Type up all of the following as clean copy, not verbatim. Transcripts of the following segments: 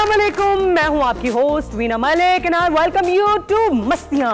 अस्सलाम वालेकुम, मैं हूं आपकी host Veena Malik and I welcome you to Mastiyaan.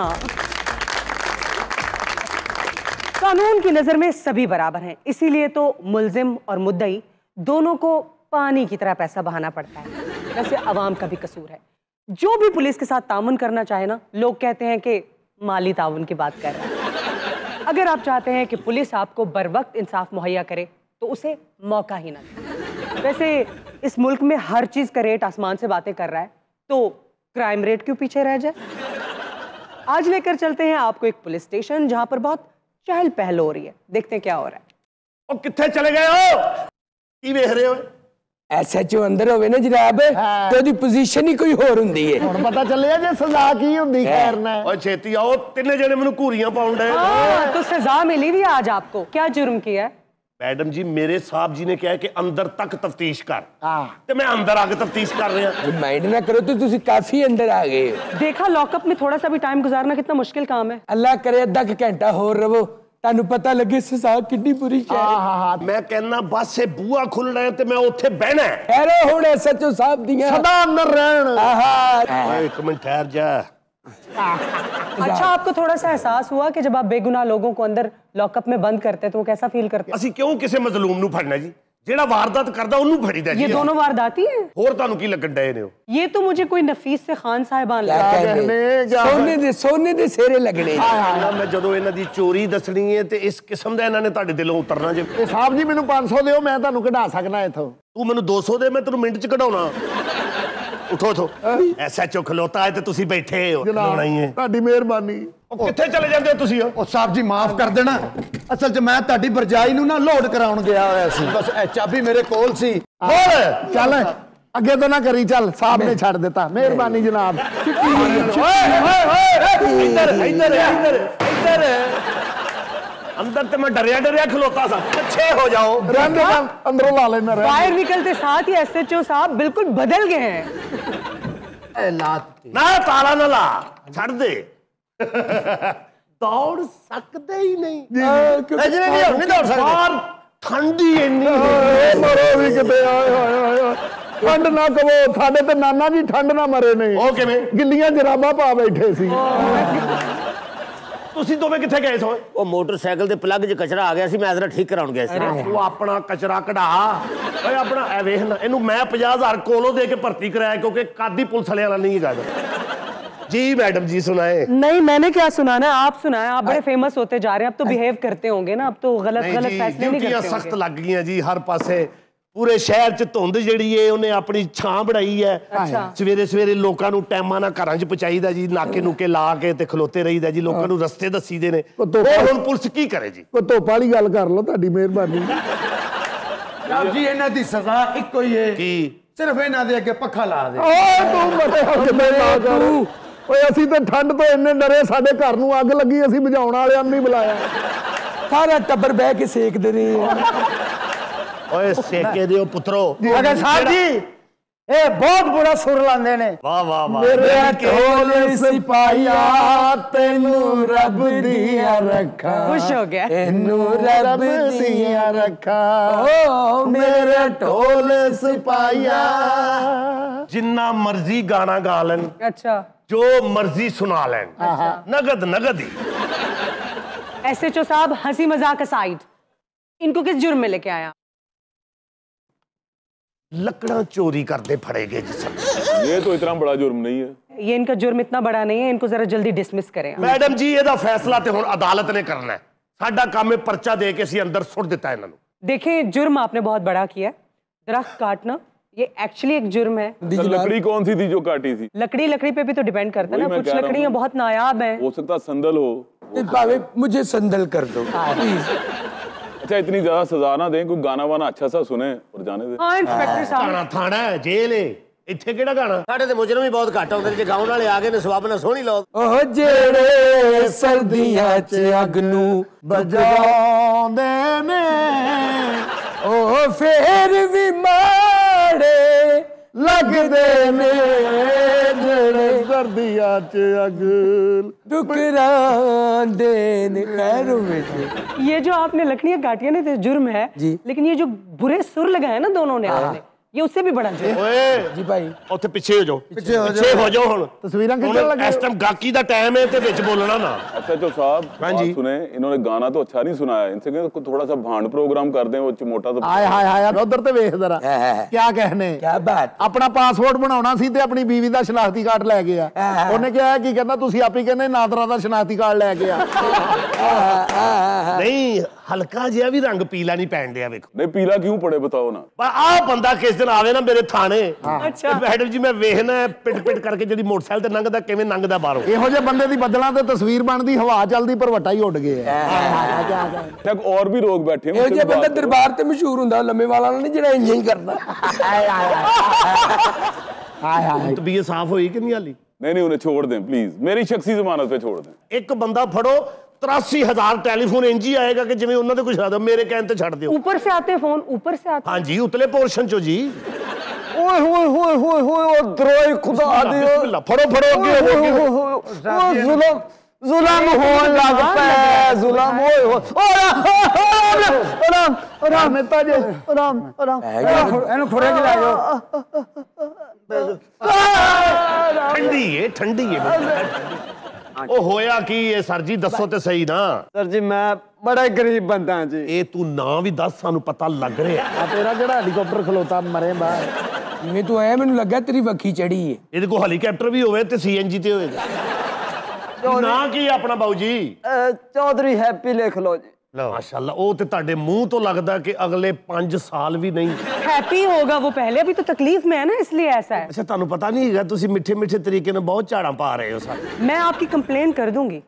कानून की नजर में सभी बराबर हैं, इसीलिए तो मुल्जिम और मुद्दई दोनों को पानी की तरह पैसा बहाना पड़ता है। वैसे अवाम का भी कसूर है। जो भी पुलिस के साथ ताउन करना चाहे ना, लोग कहते हैं कि माली ताउन की बात कर रहे हैं। अगर आप चाहते हैं कि पुलिस आपको बर वक्त इंसाफ मुहैया करे तो उसे मौका ही ना दें। वैसे इस मुल्क में हर चीज का रेट आसमान से बातें कर रहा है, तो क्राइम रेट क्यों पीछे रह जाए। आज लेकर चलते हैं आपको एक पुलिस स्टेशन जहां पर बहुत चहल पहल हो रही है। देखते हैं क्या हो रहा है। ओ कित्थे चले गए हो? की वेख रहे हो? SHO अंदर होवे ना जनाब, तो दी पोजीशन ही कोई होर हुंदी है। ਹੁਣ पता ਚੱਲਿਆ ਜੇ सजा की हुंदी खैर ना। ओ छेती आओ, तिन्ने जने मेनू घूरियां पाउंड है। हाँ, तो सजा मिली भी आज आपको। क्या जुर्म किया है? मैडम जी, मेरे साहब जी ने कहा कि अंदर तक तफ्तीश कर, तो मैं अंदर आके तफ्तीश कर रहा। माइंड ना करो तो तुसी काफी अंदर आ गए। देखा, लॉकअप में थोड़ा सा भी टाइम गुजारना कितना मुश्किल काम है। अल्लाह करे अद्धा घंटा होर रहो, तानू पता लगे सजा कितनी बुरी है। मैं कहना बस से बूहा खुल रहा है ते मैं उत्थे बहना है। ठहरो हुण SHO साहब दियां सदा अंदर रहन। ओए एक मिनट ठहर जा। अच्छा, आपको थोड़ा सा एहसास हुआ कि जब आप बेगुनाह लोगों को अंदर लॉकअप में बंद करते तो वो कैसा फील करते? ਅਸੀਂ ਕਿਉਂ ਕਿਸੇ ਮਜ਼ਲੂਮ ਨੂੰ ਫੜਨਾ ਜੀ? ਜਿਹੜਾ ਵਾਰਦਾਤ करदा ਉਹਨੂੰ ਫੜੀਦਾ जी। ये दोनों वारदाती हैं। ਹੋਰ ਤੁਹਾਨੂੰ ਕੀ ਲੱਗਣ ਡਏ ਨੇ ਹੋ? ये तो मुझे कोई नफीस से खान साहिबान क्या लगा। कहने सोने दे सेरे लगने। ਮੈਂ ਜਦੋਂ ਇਹਨਾਂ ਦੀ ਚੋਰੀ ਦੱਸਣੀ ਹੈ ਤੇ ਇਸ ਕਿਸਮ ਦਾ ਇਹਨਾਂ ਨੇ ਤੁਹਾਡੇ ਦਿਲੋਂ ਉਤਰਨਾ ਜੇ। ਇਹ ਸਾਹਿਬ ਜੀ ਮੈਨੂੰ 500 ਦਿਓ, ਮੈਂ ਤੁਹਾਨੂੰ ਕਢਾ ਸਕਦਾ ਇਥੋਂ। ਤੂੰ ਮੈਨੂੰ 200 ਦੇ, ਮੈਂ ਤੈਨੂੰ ਮਿੰਟ ਚ ਕਢਾਉਣਾ। ਉਠੋ ਉਠੋ। SHO ਖਲੋਤਾ ਹੈ ਤੇ ਤੁਸੀਂ ਬੈਠੇ ਹੋ। ਜਨਾਬ ਤੁਹਾਡੀ ਮਿਹਰਬਾਨੀ। ਉਹ ਕਿੱਥੇ ਚਲੇ ਜਾਂਦੇ ਹੋ ਤੁਸੀਂ? ਉਹ ਸਾਹਿਬ ਜੀ ਮਾਫ ਕਰ ਦੇਣਾ, ਅਸਲ 'ਚ ਮੈਂ ਤੁਹਾਡੀ ਬਰਜਾਈ ਨੂੰ ਨਾ ਲੋਡ ਕਰਾਉਣ ਗਿਆ ਹੋਇਆ ਸੀ। ਬਸ ਇਹ ਚਾਬੀ ਮੇਰੇ ਕੋਲ ਸੀ। ਹੋਰ ਚੱਲ ਅੱਗੇ ਤੋਂ ਨਾ ਕਰੀ, ਚੱਲ ਸਾਹਿਬ ਨੇ ਛੱਡ ਦਿੱਤਾ। ਮਿਹਰਬਾਨੀ ਜਨਾਬ। ਇੱਧਰ ਇੱਧਰ ਇੱਧਰ ਇੱਧਰ। अंदर तो मैं डरिया डरिया खलोता सा। पीछे हो जाओ। रहने का अंदरों ला लेना। बाहर निकलते साथ ही SHO साहब बिल्कुल बदल गए हैं। ना ताला ना ला, छड़ दे। दौड़ सकते ही नहीं। नहीं दौड़ सकते। ठंडी इन्नी मरो भी किते। ठंड ना कहो, साडे ते नाना जी ठंड ना मरे नहीं। ओ किवें? गिल्लियां जराबां पा बैठे सी। ਤੁਸੀਂ ਦੋਵੇਂ ਕਿੱਥੇ ਗਏ ਸੋ? ਉਹ ਮੋਟਰਸਾਈਕਲ ਦੇ ਪਲੱਗ 'ਚ ਕਚਰਾ ਆ ਗਿਆ ਸੀ, ਮੈਂ ਜ਼ਰਾ ਠੀਕ ਕਰਾਉਣ ਗਿਆ ਸੀ। ਤੂੰ ਆਪਣਾ ਕਚਰਾ ਕਢਾ। ਓਏ ਆਪਣਾ ਐ ਵੇਖ ਨਾ, ਇਹਨੂੰ ਮੈਂ 50,000 ਕੋਲੋਂ ਦੇ ਕੇ ਭਰਤੀ ਕਰਾਇਆ ਕਿਉਂਕਿ ਕਾਦੀ पुलिस वाले वाला नहीं है। जी मैडम जी सुनाए। नहीं, मैंने क्या सुनाना है, आप सुनाए। आप बड़े फेमस होते जा रहे हैं, अब तो बिहेव करते होंगे ना, अब तो गलत गलत फैसले नहीं करते। सख्त लग गई जी हर पासे। पूरे शहर च धुंध जिहड़ी है उन्हें अपनी छां बनाई है। सवेरे सवेरे लोगों नूं टाइमां नाल घरां च पहुंचाईदा जी, नाके नूके ला के ते खलोते रहीदा जी, लोगों नूं रस्ते दसीदे ने। हुण पुलिस की करे जी? कोई धुप्प वाली गल कर लो, तुहाडी मिहरबानी। जनाब जी इन्हां दी सजा इक्को ही है की सिर्फ इन्हां दे अगे पक्खा ला दे। तू बड़े हकमे ला कर। ओए असीं ते ठंड तो इन्ने डरे, साडे घर नूं अग लगी, असीं बुझाउण वालिआं नूं नहीं बुलाया। सारा टब्बर बह के सेकदे रहे। ओए सेके दिओ पुत्रो। अगर साहब जी ए बहुत बुरा सुर लांदे ने। वाह वाह वाह। मेरे ढोल सिपाहिया तेनू रब दिया रखा। खुश हो गया। तेनू रब दिया रखा। ओ मेरे ढोल सिपाहिया। जिन्ना मर्जी गाना गा लेन, अच्छा, जो मर्जी सुना लेन, नगद नगद ही। SHO साहब हंसी मजाक असाइड, इनको किस जुर्म में लेके आया? लकड़ा चोरी करते फड़े गए जी। ये तो इतना बड़ा जुर्म नहीं है। ये इनका जुर्म इतना बड़ा नहीं है, इनको जरा जल्दी डिसमिस करें। मैडम जी ਇਹਦਾ फैसला तो हुण अदालत ने करना है। साडा काम है पर्चा दे के असीं अंदर सुट दिता इन्हां नूं। देखें, जुर्म आपने बहुत बड़ा किया। दरख्त काटना ये एक्चुअली एक जुर्म है। लकड़ी कौन सी थी जो काटी थी? लकड़ी पे भी तो डिपेंड करता है ना, कुछ लकड़ियां बहुत नायाब हैं। हो सकता संदल हो। भावे मुझे संदल कर दो प्लीज। अच्छा इतनी ज्यादा सजा ना दें, कोई गाना वाना अच्छा सा सुने और जाने दे। हाँ इंस्पेक्टर साहब, थाना थाना है, जेल है, ਇੱਥੇ ਕਿਹੜਾ ਗਾਣਾ? ਸਾਡੇ ਤੇ ਮੁਜਰਮ ਵੀ ਬਹੁਤ ਘੱਟ ਆਉਂਦੇ ਨੇ, ਜੇ ਗਾਉਣ ਵਾਲੇ ਆ ਗਏ ਨੇ ਸਵਾਬ ਨਾਲ ਸੋਹਣੀ ਲੋਕ। ਉਹ ਜਿਹੜੇ ਸਰਦੀਆਂ 'ਚ ਅੱਗ ਨੂੰ ਬੁਝਾਉਂਦੇ ਨੇ ਉਹ ਫੇਰ ਵੀ ਮਾੜੇ ਲੱਗਦੇ ਨੇ, ਜਿਹੜੇ ਸਰਦੀਆਂ 'ਚ ਅੱਗ ठुकरांदे ने। खैर ये जो आपने लकड़ियां काटी है ना, तो जुर्म है, लेकिन ये जो बुरे सुर लगाए ना दोनों ने आपने, ये उससे भी बड़ा जुर्म। ਓਏ जी भाई ਉੱਥੇ ਪਿੱਛੇ ਹੋ ਜਾਓ ਪਿੱਛੇ ਹੋ ਜਾਓ ਹੁਣ ਤਸਵੀਰਾਂ ਖਿੱਚਣ ਹੁਣ ਲੱਗੇ ਇਸ ਟਾਈਮ ਗਾਕੀ ਦਾ ਟਾਈਮ ਹੈ ਤੇ ਵਿੱਚ ਬੋਲਣਾ ਨਾ SHO साहब हाँ जी। बात सुने, इन्होंने गाना तो अच्छा नहीं सुनाया, इनसे कहें थोड़ा सा भांड प्रोग्राम कर दें, वो मोटा सा। ਆਏ ਹਾਏ ਹਾਏ ਉਧਰ ਤੇ ਵੇਖ ਜ਼ਰਾ ਕੀ ਕਹਿਨੇ क्या बात। ਆਪਣਾ ਪਾਸਪੋਰਟ ਬਣਾਉਣਾ ਸੀ ਤੇ ਆਪਣੀ ਬੀਵੀ ਦਾ ਸ਼ਨਾਖਤੀ ਕਾਰਡ ਲੈ ਗਿਆ ਉਹਨੇ ਕਿਹਾ ਕੀ ਕਹਿੰਦਾ ਤੁਸੀਂ ਆਪ ਹੀ ਕਹਿੰਦੇ ਨਾਦਰਾ ਦਾ ਸ਼ਨਾਖਤੀ ਕਾਰਡ ਲੈ ਗਿਆ ਨਹੀਂ ਹਲਕਾ ਜਿਹਾ ਵੀ ਰੰਗ ਪੀਲਾ ਨਹੀਂ ਪੈਣ ਡਿਆ ਵੇਖੋ नहीं पीला क्यों पड़े बताओ ना। ਪਰ ਆਹ ਬੰਦਾ ਕਿਸ ਦਿਨ ਆਵੇ ਨਾ ਮੇਰੇ ਥਾਣੇ ਅੱਛਾ। ਮੈਡਮ ਜੀ ਮੈਂ ਵੇਖਣਾ ਪਿੱਟ ਪਿੱਟ ਕਰਕੇ ਜਿਹੜੀ ਮੋਟਰਸਾਈਕਲ ਤੇ ਲੰਘਦਾ ਕਿਵੇਂ ਲੰਘਦਾ ਬਾਹਰੋਂ ਇਹੋ ਜਿਹੇ ਬੰਦੇ ਦੀ ਬੱਦਲਾਂ ਤੇ ਤਸਵੀਰ ਬਣਦੀ ਹਵਾ ਚੱਲਦੀ ਪਰ ਵੱਟਾ ਹੀ ਉੱਡ ਗਿਆ तक और भी लोग बैठे हैं, ਇਹ उनसे ਜੇ भी ਬੰਦਾ बात करो। ਦਰਬਾਰ ਤੇ ਮਸ਼ਹੂਰ ਹੁੰਦਾ ਲੰਮੇ ਵਾਲਾ ਨਹੀਂ ਜਿਹੜਾ ਇੰਜ ਹੀ ਕਰਦਾ। ਤਬੀਅਤ ਸਾਫ਼ ਹੋਈ ਕਿ ਨਹੀਂ ਹਾਲੀ नहीं उन्हें छोड़ दें प्लीज, मेरी शख्सी जमानत पे छोड़ दें। ਇੱਕ ਬੰਦਾ ਫੜੋ 83,000 ਟੈਲੀਫੋਨ ਇੰਜ ਹੀ ਆਏਗਾ ਕਿ ਜਿਵੇਂ ਉਹਨਾਂ ਦੇ ਕੁਝ ਛੱਡ ਦਿਓ ਮੇਰੇ ਕਹਿਣ ਤੇ ਛੱਡ ਦਿਓ ऊपर से आते फोन, ऊपर से आते। ਹਾਂਜੀ ਉਤਲੇ ਪੋਰਸ਼ਨ ਚੋਂ ਜੀ ਓਏ ਹੋਏ ਹੋਏ ਹੋਏ ਹੋਏ ਉਹ ਦਰੋਈ ਖੁਦਾ ਬਿਸਮਿਲ੍ਲਾ, ਫੜੋ ਫੜੋ ਅੱਗੇ ਹੋ ਅੱਗੇ ਜ਼ੁਲਮ ਜ਼ੁਲਮ ਹੋਣ ਲੱਗ ਪਿਆ ਜ਼ੁਲਮ ਹੋਏ ਆਰਾਮ ਆਰਾਮ ਮਹਿਤਾ ਜੀ ਆਰਾਮ ਆਰਾਮ ਇਹਨੂੰ ਫੜੇ ਕੇ ਲੈ ਜਾਓ। ਠੰਡੀ ਏ ਉਹ ਹੋਇਆ ਕੀ ਇਹ ਸਰ ਜੀ ਦੱਸੋ ਤੇ ਸਹੀ ਨਾ ਸਰ ਜੀ ਮੈਂ ਬੜਾ ਹੀ ਗਰੀਬ ਬੰਦਾ ਹਾਂ ਜੀ। ਇਹ ਤੂੰ ਨਾਂ ਵੀ ਦੱਸ ਸਾਨੂੰ ਪਤਾ ਲੱਗ ਰਿਹਾ ਆ ਤੇਰਾ ਜਿਹੜਾ ਹੈਲੀਕਾਪਟਰ ਖਲੋਤਾ ਮਰੇ ਬਾਹਰ ਜਿਵੇਂ ਤੂੰ ਆਇਆ ਮੈਨੂੰ ਲੱਗਾ ਤੇਰੀ ਵੱਖੀ ਚੜੀ ਏ। ਇਹਦੇ ਕੋਲ ਹੈਲੀਕਾਪਟਰ ਵੀ ਹੋਵੇ ਤੇ CNG ਤੇ ਹੋਵੇਗਾ ਨਾਂ ਕੀ ਆਪਣਾ ਬਾਊ ਜੀ ਚੌਧਰੀ ਹੈਪੀ ਲਿਖ ਲਓ ਜੀ। ਮਾਸ਼ਾਅੱਲਾ ਉਹ ਤੇ ਤੁਹਾਡੇ ਮੂੰਹ ਤੋਂ ਲੱਗਦਾ ਕਿ ਅਗਲੇ 5 ਸਾਲ ਵੀ ਨਹੀਂ हैप्पी होगा वो पहले, अभी तो तकलीफ में है ना इसलिए ऐसा है। ਅੱਛਾ ਤੁਹਾਨੂੰ ਪਤਾ ਨਹੀਂ ਹੈਗਾ ਤੁਸੀਂ ਮਿੱਠੇ ਮਿੱਠੇ ਤਰੀਕੇ ਨਾਲ ਬਹੁਤ ਝਾੜਾਂ ਪਾ ਰਹੇ ਹੋ ਸਾਰੇ मैं आपकी कंप्लेन कर दूंगी।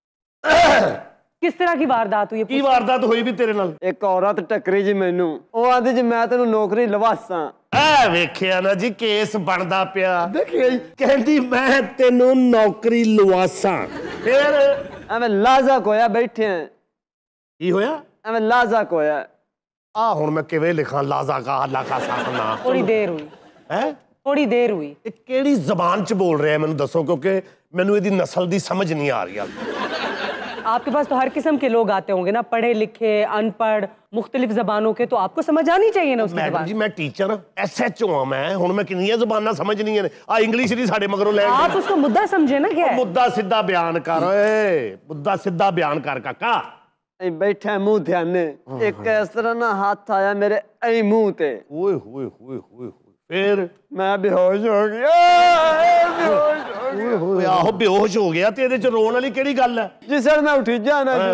किस तरह की वारदात हुई है? ਕੀ ਵਾਰਦਾਤ ਹੋਈ ਵੀ ਤੇਰੇ ਨਾਲ ਇੱਕ ਔਰਤ ਟੱਕਰੀ ਜੀ ਮੈਨੂੰ, ਉਹ ਆਂਦੀ ਜੀ ਮੈਂ ਤੈਨੂੰ ਨੌਕਰੀ ਲਵਾਸਾਂ। ਐ ਵੇਖਿਆ ਨਾ ਜੀ ਕੇਸ ਬਣਦਾ ਪਿਆ ਦੇਖਿਆ ਕਹਿੰਦੀ ਮੈਂ ਤੈਨੂੰ ਨੌਕਰੀ ਲਵਾਸਾਂ ਫਿਰ ਐਵੇਂ ਲਾਜ਼ਕ ਹੋਇਆ ਬੈਠੇ ਆਂ, ਕੀ ਹੋਇਆ ਐਵੇਂ ਲਾਜ਼ਕ ਹੋਇਆ। ਆ ਹੁਣ ਮੈਂ ਕਿਵੇਂ ਲਿਖਾਂ ਲਾਜ਼ਾ ਕਾ ਅੱਲਾ ਕਾ ਸਾਖਨਾ थोड़ी देर हुई, ਹੈ थोड़ी देर हुई। ਇਹ ਕਿਹੜੀ ਜ਼ਬਾਨ ਚ ਬੋਲ ਰਿਹਾ ਮੈਨੂੰ ਦੱਸੋ ਕਿਉਂਕਿ ਮੈਨੂੰ ਇਹਦੀ ਨਸਲ ਦੀ ਸਮਝ ਨਹੀਂ ਆ ਰਹੀ ਹਾਲ आपके पास तो हर किस्म के लोग आते होंगे ना, पढ़े लिखे अनपढ़ मुख्तलिफ जबानों के, तो आपको समझ आनी चाहिए ना उसकी ਮੈਡਮ जबान। ਜੀ ਮੈਂ ਟੀਚਰ SHO ਆ ਮੈਂ ਹੁਣ ਮੈਂ ਕਿੰਨੀਆਂ ਜ਼ਬਾਨਾਂ ਸਮਝਣੀਆਂ ਨੇ ਆ ਇੰਗਲਿਸ਼ ਦੀ ਸਾਡੇ ਮਗਰੋਂ ਲੈ आप उसका मुद्दा समझे ना क्या है? ਮੁੱਦਾ ਸਿੱਧਾ ਬਿਆਨ ਕਰ ਓਏ ਮੁੱਦਾ ਸਿੱਧਾ ਬਿਆਨ ਕਰ ਕਾਕਾ ਐਂ ਬੈਠਾ ਮੂੰਹ ਧਿਆਨੇ, ਇੱਕ ਇਸ ਤਰ੍ਹਾਂ ਨਾ ਹੱਥ ਆਇਆ ਮੇਰੇ ਐਂ ਮੂੰਹ ਤੇ, ਓਏ ਹੋਏ ਹੋਏ ਹੋਏ ਹੋਏ ਫਿਰ ਮੈਂ ਬੇਹੋਸ਼ ਹੋ ਗਿਆ। ਬੇਹੋਸ਼ ਹੋ ਗਿਆ ਓਏ ਆਹੋ ਬੇਹੋਸ਼ ਹੋ ਗਿਆ ਤੇ ਇਹਦੇ ਚ ਰੋਣ ਵਾਲੀ ਕਿਹੜੀ ਗੱਲ ਹੈ ਜਿਸ ਵੇਲੇ ਮੈਂ ਉੱਠੀ ਜਾਣਾ ਜੀ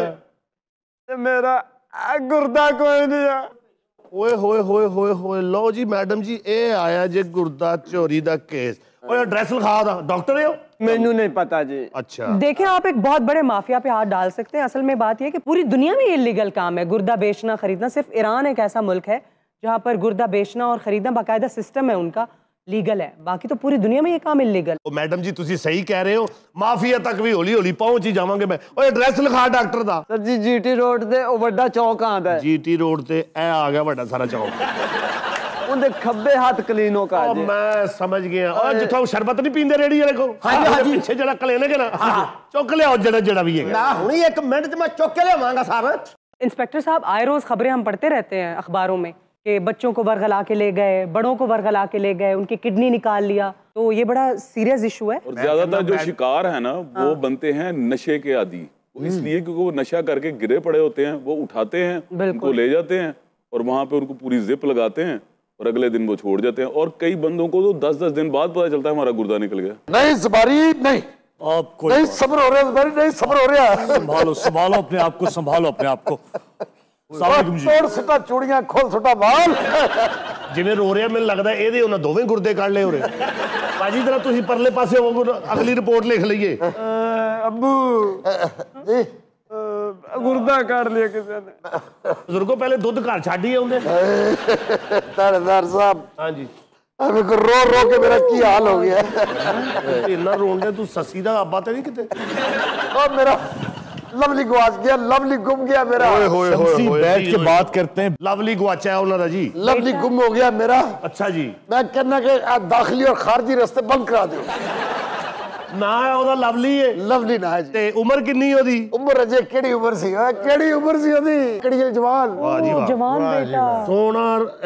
ਤੇ ਮੇਰਾ ਗੁਰਦਾ ਕੋਈ ਨਹੀਂ ਆ। ਓਏ ਹੋਏ ਹੋਏ ਹੋਏ ਹੋਏ ਲਓ ਜੀ ਮੈਡਮ ਜੀ ਇਹ ਆਇਆ ਜੇ ਗੁਰਦਾ ਚੋਰੀ ਦਾ ਕੇਸ ਓਏ ਐਡਰੈਸ ਲਿਖਾ ਦਾ ਡਾਕਟਰ ਹੋ मैनू नहीं पता जी। अच्छा देखें आप एक बहुत बड़े माफिया पे हाथ डाल सकते हैं। असल में बात यह है कि पूरी दुनिया में ये इलीगल काम है गुर्दा बेचना खरीदना। सिर्फ ईरान एक ऐसा मुल्क है जहाँ पर गुर्दा बेचना और खरीदना बाकायदा सिस्टम है उनका, लीगल है। बाकी तो पूरी दुनिया में ये काम इलीगल। मैडम जी तुसी सही कह रहे हो, माफिया तक भी हौली हौली पहुंच ही जावांगे। मैं ओए एड्रेस लिखा डॉक्टर दा। सर जी GT रोड ते ओ वड्डा चौक आंदा है। GT रोड ते ए आ गया वड्डा सारा चौक। ਉਹਦੇ ਖੱਬੇ ਹੱਥ ਕਲੀਨੋ ਕਾ ਜੀ ਮੈਂ ਸਮਝ ਗਿਆ। ਓਏ ਜਿੱਥੋਂ ਸ਼ਰਬਤ ਨਹੀਂ ਪੀਂਦੇ ਰੇੜੀ ਵਾਲੇ ਕੋ ਹਾਂਜੀ ਪਿੱਛੇ ਜਿਹੜਾ ਕਲੀਨਿਕ ਹੈ ਨਾ ਚੁੱਕ ਲਿਆਓ ਜਿਹੜਾ ਵੀ ਹੈਗਾ ਨਾ ਹੁਣੀ 1 ਮਿੰਟ ਚ ਮੈਂ ਚੁੱਕ ਕੇ ਲਿਆਵਾਂਗਾ ਸਰ। इंस्पेक्टर साहब आए रोज खबरें हम पढ़ते रहते हैं अखबारों में कि बच्चों को वर्गला के ले गए, बड़ों को वर्गला के ले गए, उनकी किडनी निकाल लिया। तो ये बड़ा सीरियस इशू है। और ज्यादातर जो शिकार है ना वो बनते हैं नशे के आदी, इसलिए क्योंकि वो नशा करके गिरे पड़े होते हैं, वो उठाते हैं, उनको ले जाते हैं और वहां पे उनको पूरी जिप लगाते हैं और अगले दिन वो छोड़ जाते हैं। और कई बंदों को तो 10-10 दिन बाद पता चलता है हमारा गुर्दा निकल गया। नहीं सवारी नहीं, आपको नहीं सब्र हो रहा है, नहीं सब्र हो रहा है। संभालो संभालो अपने आप को, संभालो अपने आप को। ਤੋੜ ਸੁੱਟਾ ਚੂੜੀਆਂ ਖੋਲ ਸੁੱਟਾ ਬਾਲ। ਜਿਵੇਂ ਰੋ ਰਿਹਾ ਮੈਨੂੰ ਲੱਗਦਾ ਇਹਦੇ ਉਹਨਾਂ ਦੋਵੇਂ ਗੁਰਦੇ ਕੱਢ ਲਏ ਹੋਰੇ। ਬਾਜੀ ਜਰਾ ਤੁਸੀਂ ਪਰਲੇ ਪਾਸੇ ਹੋ, ਅਗਲੀ ਰਿਪੋਰਟ ਲਿਖ ਲਈਏ। ਅੱਬੂ ਜੀ ਗੁਰਦਾ ਕੱਢ ਲਿਆ ਕਿਸੇ ਨੇ। ਬਜ਼ੁਰਗੋ ਪਹਿਲੇ ਦੁੱਧ ਘਰ ਛੱਡ ਹੀ ਆਉਂਦੇ। ਤਾਰਦਾਰ ਸਾਹਿਬ ਹਾਂਜੀ ਅਬੇ ਕੋ ਰੋ ਰੋ ਕੇ ਮੇਰਾ ਕੀ ਹਾਲ ਹੋ ਗਿਆ। ਇੰਨਾ ਰੋਂਦੇ ਤੂੰ ਸੱਸੀ ਦਾ ਆਬਾ ਤੇ ਨਹੀਂ ਕਿਤੇ। ओ मेरा लवली गवाच गया, लवली गुम गया मेरा। शमसी बैठ के बात करते हैं। लवली गवाचा है उन्होंने जी। लवली गुम हो गया मेरा। अच्छा जी। मैं कहना कि दाखिली और खारजी रास्ते बंद करा दो। ना है ਉਹਦਾ ਲਵਲੀ ਹੈ। लवली ना है जी। ਤੇ ਉਮਰ ਕਿੰਨੀ ਉਹਦੀ? उम्र अजे केड़ी उम्र सी? केड़ी उम्र सी ओदी? केड़ी जवान? वाह जी वाह। जवान बेटा। सोना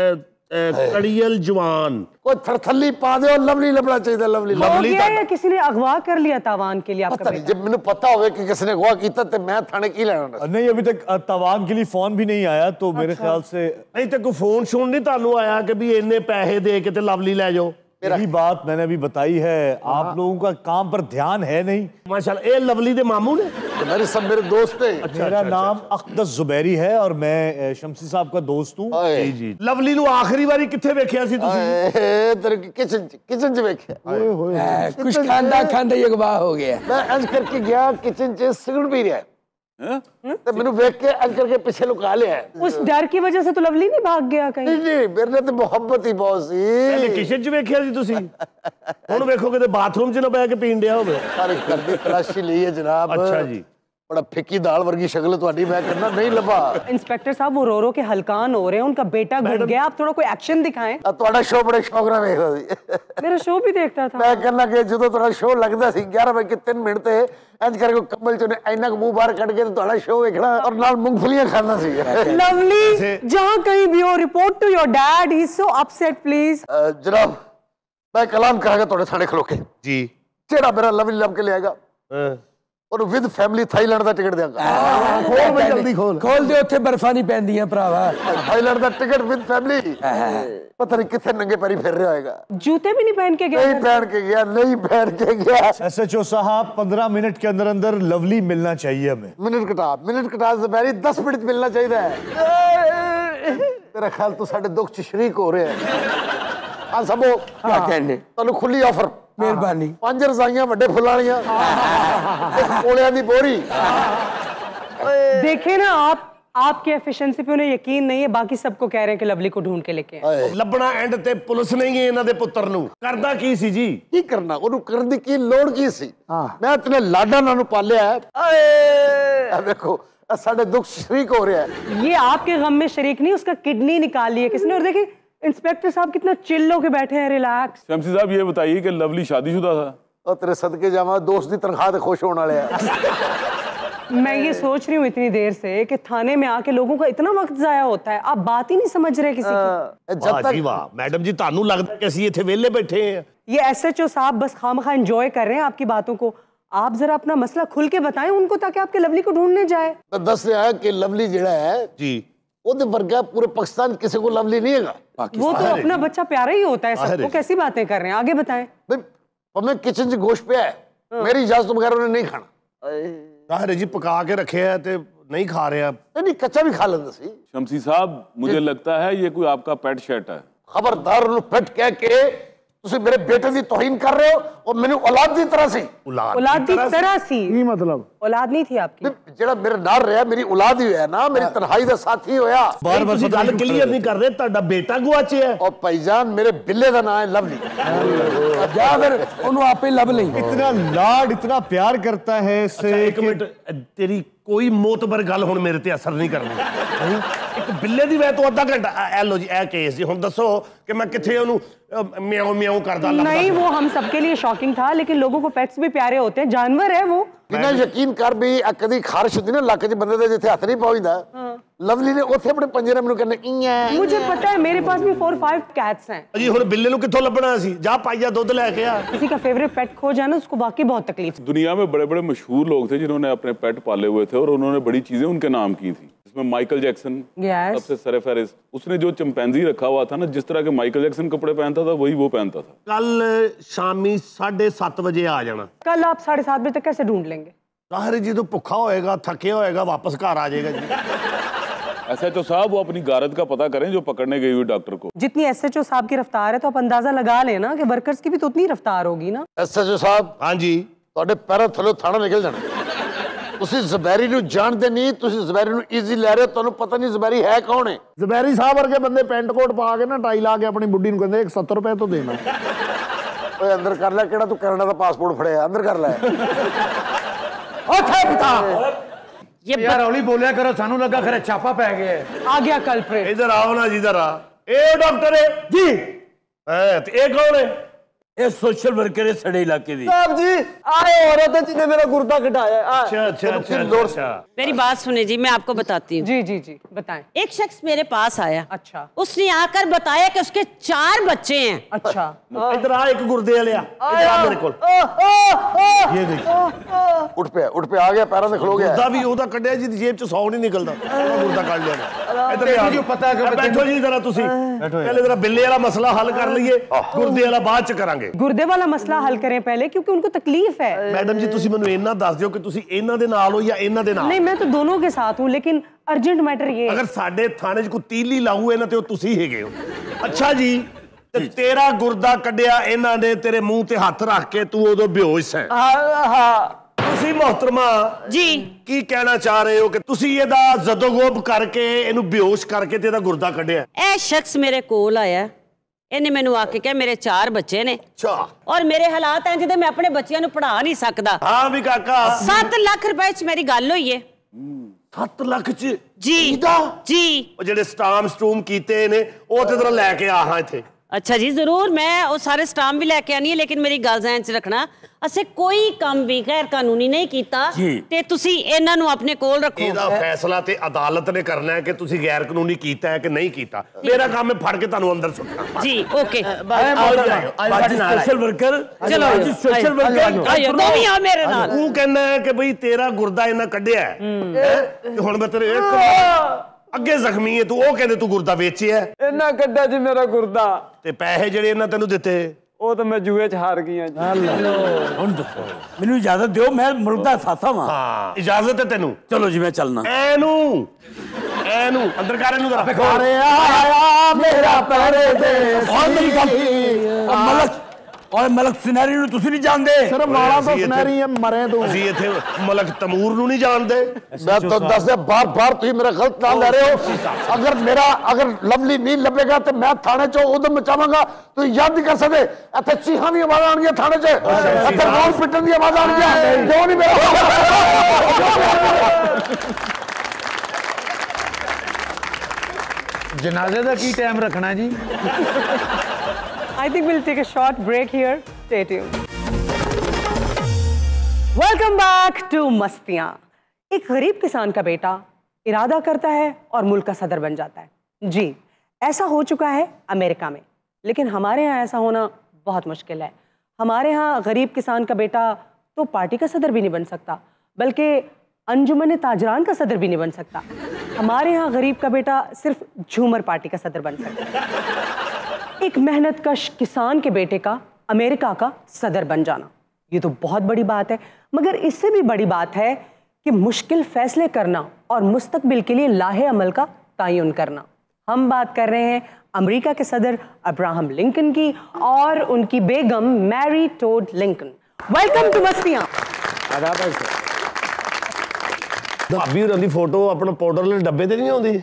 कड़ियल जवान कोई थरथली पा दे और लवली लबड़ा चाहिए। लवली हो गया या किसी ने अगवा कर लिया तावान के लिए आपका पता नहीं, बेटा? जब मैंने पता होवे कि किसने अगवा कीता तो मैं थाने की लेना। नहीं, अभी तक तवान के लिए फोन भी नहीं आया, तो मेरे ख्याल से नहीं तो कोई फोन शोन नहीं तानू आया कि भी इन्ने पैसे दे के ते लवली ले जाओ? यही बात मैंने अभी बताई है, आप लोगों का काम पर ध्यान है नहीं। माशाल्लाह, ये लवली दे मामू ने? मेरे सब मेरे दोस्त है। मेरा नाम अख्तस जुबैरी है और मैं शमसी साहब का दोस्त हूँ। जी जी। लवली नु आखिरी बारी किथे वेखिया सी तुसी? तेरे किचन च वेख्या। कुछ खांदा खांदा ही अगवा हो गया। मैं अंज करके गया किचन च सिगरेट पी रहा है तो मैंने वेख के अंज करके पीछे लुका लिया। उस डर की वजह से तो लवली नहीं भाग गया कहीं? नहीं, मेरे तो मोहब्बत ही बहुत सी। पहले किचन च वेखिया सी तुसी, हुण वेखो किते बाथरूम च ना बैठ के पीन दिया होवे। सारी कर दी तलाशी ली है जनाब। अच्छा जी। बड़ा फिक्की दाल वर्गी शक्ल ਤੁਹਾਡੀ मैं करना नहीं लबा। इंस्पेक्टर साहब वो रो के हलकान हो रहे हैं, उनका बेटा घुट गया, आप थोड़ा कोई एक्शन दिखाएं। ਤੁਹਾਡਾ शो बड़े शौक ਨਾਲ ਵੇਖਦਾ ਸੀ। मेरा शो भी देखता था। मैं कहना कि ਜਦੋਂ ਤੁਹਾਡਾ शो लगदा ਸੀ 11 ਵਜੇ 3 ਮਿੰਟ ਤੇ ਇੰਜ ਕਰਕੇ ਕਮਲ ਚੋਂ ਇੰਨਾ ਕੁ ਮੂੰਹ ਬਾਹਰ ਕੱਢ ਕੇ ਤੁਹਾਡਾ शो ਵੇਖਣਾ ਔਰ ਨਾਲ ਮੂੰਗਫਲੀਆਂ ਖਾਂਦਾ ਸੀ। लवली जहाँ कहीं भी हो, report to your dad, he is so upset please. जनाब मैं कलाम करांगा ਤੁਹਾਡੇ ਥਾਣੇ ਖਲੋ ਕੇ जी। ਜਿਹੜਾ ਮੇਰਾ ਲਵਲੀ ਲੱਭ ਕੇ ਲਿਆਏਗਾ और विद फैमिली थाईलैंड का टिकट देंगा। खोल भाई जल्दी खोल दे, उत्थे बर्फा नहीं पैंदियां भरावा। थाईलैंड का टिकट विद फैमिली। पता नहीं कितने नंगे पैरी फिर रहा होगा। जूते भी नहीं पहन के गया? नहीं पहन के गया, नहीं पहन के गया। SHO साहब 15 मिनट के अंदर अंदर लवली मिलना चाहिए हमें। मिनट कटा ज़ुबैरी 10 मिनट मिलना चाहिए। तेरा ख्याल तो साढ़े दुख च शरीक हो रहे हैं। हाँ सबो क्या कहने, तनु खुली ऑफर, मेहरबानी। 5 रजाइयां वड्डे फुल्लां वालियां, कोलियां दी बोरी। देखे ना आपकी एफिशिएंसी पे उन्हें यकीन नहीं है, बाकी सबको कह रहे हैं कि लवली को ढूंढ के लेके आए। ਲੱਭਣਾ ਐਂਡ ਤੇ ਪੁਲਿਸ ਨਹੀਂ ਹੈ ਇਹਨਾਂ ਦੇ ਪੁੱਤਰ ਨੂੰ। ਕਰਦਾ ਕੀ ਸੀ ਜੀ? ਕੀ ਕਰਨਾ, ਉਹਨੂੰ ਕਰਨ ਦੀ ਕੀ ਲੋੜ ਕੀ ਸੀ? ਮੈਂ ਇਤਨੇ ਲਾਡਾਂ ਨਾਲ ਨੂੰ ਪਾਲਿਆ ਹੈ। ਆਏ ਦੇਖੋ साढ़े दुख शरीक हो रहा है। ये आपके गम में शरीक नहीं, उसका किडनी निकाली है किसने। और देखिए इंस्पेक्टर साहब कितना चिल होके बैठे हैं, रिलैक्स। शमसी साहब ये बताइए कि लवली शादीशुदा था? और तेरे सदके जावा दोस्त की तनख्वाह से खुश होने वाले हैं। मैं ये सोच रही हूँ इतनी देर से कि थाने में आके लोगों का इतना वक्त जाया होता है, आप बात ही नहीं समझ रहे किसी की। जब तक वाह मैडम जी, ਤੁਹਾਨੂੰ लगता कि ਅਸੀਂ ਇੱਥੇ ਵਿਹਲੇ बैठे हैं? ये SHO साहब बस खामखा एंजॉय कर रहे हैं आपकी बातों को। आप जरा अपना मसला खुल के बताएं उनको, ताकि आपके लवली को ढूंढने जाए। तो दस रहा है कि लवली जेड़ा है जी, वो वर्गा पूरे पाकिस्तान किसी को लवली नहीं है। वो तो अपना बच्चा प्यारा ही होता है सबको, कैसी बातें कर रहे हैं, आगे बताएं। भाई किचन च गोश्त पे है, मेरी इजाजत बगैर उन्हें नहीं खाना। ताहिर जी पका के रखे है ते नहीं खा रहे आप? नहीं कच्चा भी खा लेता सी। शमसी साहब मुझे लगता है ये कोई आपका पेट शर्ट है। खबरदार उन्हें पेट कह के तुसी मेरे बेटे की तौहीन कर रहे हो और मैंने औलाद की तरह सी। औलाद की तरह सी? की मतलब? औलाद नहीं थी आपकी? जेड़ा मेरे नाल रहा मेरी औलाद ही है ना, मेरी तन्हाई दा साथी होया। बार बार गल क्लियर नहीं कर रहे, ਤੁਹਾਡਾ बेटा गुआचे है। और भाईजान मेरे बिल्ले का नाम है लवली। जा फिर उन्होंने आपे लब ली। इतना लाड इतना प्यार करता है इससे। एक मिनट, तेरी कोई मोतबर गल हुण मेरे ते असर नहीं करनी। एक बिल्ले दी वजह तो आधा घंटा ए लो जी ए केस जी, हुण दसो कि मैं किथे ओनू म्याऊं म्याऊं करदा लगदा? नहीं, वो हम सबके लिए शॉकिंग था, लेकिन लोगों को पेट्स भी प्यारे होते हैं, जानवर है वो। बिना यकीन कर भी कदी खारिश होती ना लक च बंदे दे जिथे हथ नहीं पहुंचदा, लवली ने उथे अपने पंजरे मेनू कहने इयां। मुझे पता है, मेरे पास भी 4-5 कैट्स हैं। जी हुण बिल्ले नू कित्थों लभना सी? जा पाइया दूध लेके आ। किसी का फेवरेट पेट खो जाए ना, उसको वाकई बहुत तकलीफ। दुनिया में बड़े बड़े मशहूर लोग थे जिन्होंने अपने पेट पाले हुए थे और उन्होंने बड़ी चीजें उनके नाम की थी। इसमें माइकल जैक्सन सबसे सरफहरिस्त। उसने जो चिंपैंजी रखा हुआ था ना, जिस तरह के माइकल जैक्सन कपड़े पहनता था वही वो पहनता था। कल शामी 7:30 बजे आ जाना। कल आप 7:30 बजे तक कैसे ढूंढ लेंगे? ताहिर जी तो भुखा होएगा, थके होएगा, वापस घर आ जाएगा जी। SHO साहब वो अपनी गारत का पता करें जो पकड़ने गई हुई डॉक्टर को। जितनी SHO साहब की रफ्तार है तो आप अंदाजा लगा लेना कि वर्कर्स की भी तो उतनी रफ्तार होगी ना। SHO साहब हाँ जी, ਤੁਹਾਡੇ ਪੈਰਾਂ ਥੱਲੇ ਥਾਣਾ ਨਿਕਲ ਜਾਣਾ। ਤੁਸੀਂ ਜ਼ਬੈਰੀ ਨੂੰ ਜਾਣਦੇ ਨਹੀਂ, ਤੁਸੀਂ ਜ਼ਬੈਰੀ ਨੂੰ ਈਜ਼ੀ ਲੈ ਰਹੇ ਹੋ, ਤੁਹਾਨੂੰ ਪਤਾ ਨਹੀਂ ਜ਼ਬੈਰੀ ਹੈ ਕੌਣ ਹੈ। ਜ਼ਬੈਰੀ ਸਾਹਿਬ ਵਰਗੇ ਬੰਦੇ ਪੈਂਟ ਕੋਟ ਪਾ ਕੇ ਨਾ ਟਾਈ ਲਾ ਕੇ ਆਪਣੀ ਬੁੱਢੀ ਨੂੰ ਕਹਿੰਦੇ 170 ਰੁਪਏ ਤੋਂ ਦੇਣਾ। ਓਏ ਅੰਦਰ ਕਰ ਲੈ, ਕਿਹੜਾ ਤੂੰ ਕੈਨੇਡਾ ਦਾ ਪਾਸਪੋਰਟ ਫੜਿਆ, ਅੰਦਰ ਕਰ ਲੈ। ओथे पिता ये यार हौली बोलिया करो, सानू लगा खरे छापा पै गया है। आ गया कल्प्रेट। इधर आओ ना, इधर आ। ए डॉक्टर है जी, ए कौन है? ये सोशल वर्कर है सड़े इलाके दी। साहब जी आए औरत है जिन्हें मेरा गुर्दा कटाया। अच्छा। मेरी बात सुने जी, मैं आपको बताती हूँ। जी जी जी बताएं। एक शख्स मेरे पास आया। अच्छा। उसने आकर बताया कि उसके 4 बच्चे हैं। अच्छा। इधर आ, एक गुर्दे वाले मेरे को ये देख, उठ पे आ गया, पैरों में खलो गया। गुर्दा भी ਉਹਦਾ ਕੱਢਿਆ ਜੀ जेब ਚ 100 नहीं निकलता, गुर्दा ਕੱਢ लिया इधर आ जो पता है बैठो जी जरा तुसी पहले जरा बिल्ले वाला मसला हल कर लईए, गुर्दे वाला बाद ਚ ਕਰਾਂਗੇ। गुर्दे वाला मसला हल करें पहले, क्योंकि उनको तकलीफ है। मैडम जी तुसी ਮੈਨੂੰ ਇੰਨਾ ਦੱਸ ਦਿਓ ਕਿ ਤੁਸੀਂ ਇਹਨਾਂ ਦੇ ਨਾਲ ਹੋ ਜਾਂ ਇਹਨਾਂ ਦੇ ਨਾਲ। नहीं मैं तो दोनों के साथ हूँ, लेकिन अर्जेंट मैटर ये है। अगर ਸਾਡੇ ਥਾਣੇ 'ਚ ਕੋਈ ਤੀਲੀ ਲਾਊ ਇਹਨਾਂ ਤੇ ਉਹ ਤੁਸੀਂ ਹੈਗੇ ਹੋ। ਅੱਛਾ ਜੀ, ਤੇ ਤੇਰਾ ਗੁਰਦਾ ਕੱਢਿਆ ਇਹਨਾਂ ਨੇ ਤੇਰੇ ਮੂੰਹ ਤੇ ਹੱਥ ਰੱਖ ਕੇ, ਤੂੰ ਉਦੋਂ ਬੇਹੋਸ਼ ਹੈ। ਤੁਸੀਂ ਮੁਹਤਰਮਾ जी ਕੀ ਕਹਿਣਾ ਚਾਹ ਰਹੇ ਹੋ ਕਿ ਤੁਸੀਂ ਇਹਦਾ ਜ਼ਦੋਗੋਬ ਕਰਕੇ ਇਹਨੂੰ ਬੇਹੋਸ਼ ਕਰਕੇ ਤੇ ਇਹਦਾ ਗੁਰਦਾ ਕੱਢਿਆ? ਇਹ ਸ਼ਖਸ ਮੇਰੇ ਕੋਲ ਆਇਆ, ਇਹਨੇ ਮੈਨੂੰ ਆ ਕੇ ਕਿਹਾ ਮੇਰੇ 4 ਬੱਚੇ ਨੇ। ਅੱਛਾ। ਔਰ ਮੇਰੇ ਹਾਲਾਤ ਐਂ ਜਿਹਦੇ ਮੈਂ ਆਪਣੇ ਬੱਚਿਆਂ ਨੂੰ ਪੜ੍ਹਾ ਨਹੀਂ ਸਕਦਾ। ਹਾਂ ਵੀ ਕਾਕਾ 7 ਲੱਖ ਰੁਪਏ ਚ ਮੇਰੀ ਗੱਲ ਹੋਈ ਏ। 7 ਲੱਖ ਚ ਜੀ ਜੀ। ਉਹ ਜਿਹੜੇ ਸਟੂਮ ਕੀਤੇ ਨੇ ਉਹ ਤੇ ਤੇਰਾ ਲੈ ਕੇ ਆ ਹਾਂ ਇੱਥੇ। अच्छा जी जरूर, मैं वो सारे स्टाम्प भी लेके आनी है, लेकिन मेरी गल ज़हन च रखना, असें कोई काम भी गैर कानूनी नहीं कीता ते तुसी इन्हां नूं अपने कोल रखो। ਇਹਦਾ ਫੈਸਲਾ ਤੇ ਅਦਾਲਤ ਨੇ ਕਰਨਾ ਹੈ ਕਿ ਤੁਸੀਂ ਗੈਰ ਕਾਨੂੰਨੀ ਕੀਤਾ ਹੈ ਕਿ ਨਹੀਂ ਕੀਤਾ। ਮੇਰਾ ਕੰਮ ਹੈ ਫੜ ਕੇ ਤੁਹਾਨੂੰ ਅੰਦਰ ਸੁੱਟਣਾ। जी ओके सोशल वर्कर चलो सोशल वर्कर आयो तुम भी आओ मेरे नाल। ਤੂੰ ਕਹਿੰਦਾ ਹੈ ਕਿ ਬਈ ਤੇਰਾ ਗੁਰਦਾ ਇਹਨਾਂ ਕੱਢਿਆ ਹੈ ਤੇ ਹੁਣ ਮੈਂ ਤੇਰੇ ਇੱਕ ਅੱਗੇ ਜ਼ਖਮੀ ਹੈ, ਤੂੰ ਉਹ ਕਹਿੰਦੇ ਤੂੰ ਗੁਰਦਾ ਵੇਚਿਆ इन्ना कड्डा जी मेरा गुर्दा, ਤੇ ਪੈਸੇ ਜਿਹੜੇ ਇਹਨਾਂ ਤੈਨੂੰ ਦਿੱਤੇ वो तो मैं जुए च हार गई जी। ਹੁਣ ਦੱਸੋ ਮੈਨੂੰ ਇਜਾਜ਼ਤ ਦਿਓ, ਮੈਂ ਮੁਲਕ ਦਾ ਸਾਥਾ ਵਾਂ। ਹਾਂ ਇਜਾਜ਼ਤ ਹੈ ਤੈਨੂੰ। ਚਲੋ ਜੀ ਮੈਂ ਚੱਲਣਾ। ਐਨੂੰ ਅੰਦਰ ਕਰ ਇਹਨੂੰ ਜ਼ਰਾ। ਅਰੇ ਆਇਆ ਮੇਰਾ ਪਰਦੇਸ और मेरी गल मलक और मलक सिनेरी ਨੂੰ ਤੁਸੀਂ ਨਹੀਂ ਜਾਣਦੇ। ਸਿਰਫ ਵਾਲਾਂ ਤੋਂ ਸੁਨਹਿਰੀ ਹੈ, ਮਰੇ ਤੂੰ। ਅਸੀਂ ਇੱਥੇ ਮਲਕ ਤਮੂਰ ਨੂੰ ਨਹੀਂ ਜਾਣਦੇ। मैं तो दस बार तुम मेरा गलत नाम ले रहे हो। अगर लवली नहीं लभेगा तो मैं थाने चो उदम मचावांगा। तू याद नहीं कर सकते, इतने चीखा दी आवाज आनी थाने च, इतने रोल पिटन दी आवाज आनी है। क्यों नहीं मेरा जनाजे का की टाइम रखना जी? I think we'll take a short break here. Stay tuned. Welcome back to मस्तियां। एक गरीब किसान का बेटा इरादा करता है और मुल्क का सदर बन जाता है। जी ऐसा हो चुका है अमेरिका में, लेकिन हमारे यहाँ ऐसा होना बहुत मुश्किल है। हमारे यहाँ गरीब किसान का बेटा तो पार्टी का सदर भी नहीं बन सकता, बल्कि अंजुमन ताजरान का सदर भी नहीं बन सकता। हमारे यहाँ गरीब का बेटा सिर्फ झूमर पार्टी का सदर बन सकता है। एक मेहनतकश किसान के बेटे का अमेरिका का सदर बन जाना, ये तो बहुत बड़ी बात है। मगर इससे भी बड़ी बात है कि मुश्किल फैसले करना और मुस्तकबिल के लिए लाहे अमल का तयन करना। हम बात कर रहे हैं अमेरिका के सदर अब्राहम लिंकन की और उनकी बेगम Mary Todd Lincoln. Welcome to Mastiyaan. भाभी होरां दी फोटो अपना पाउडर वाले डब्बे ते नहीं आउंदी?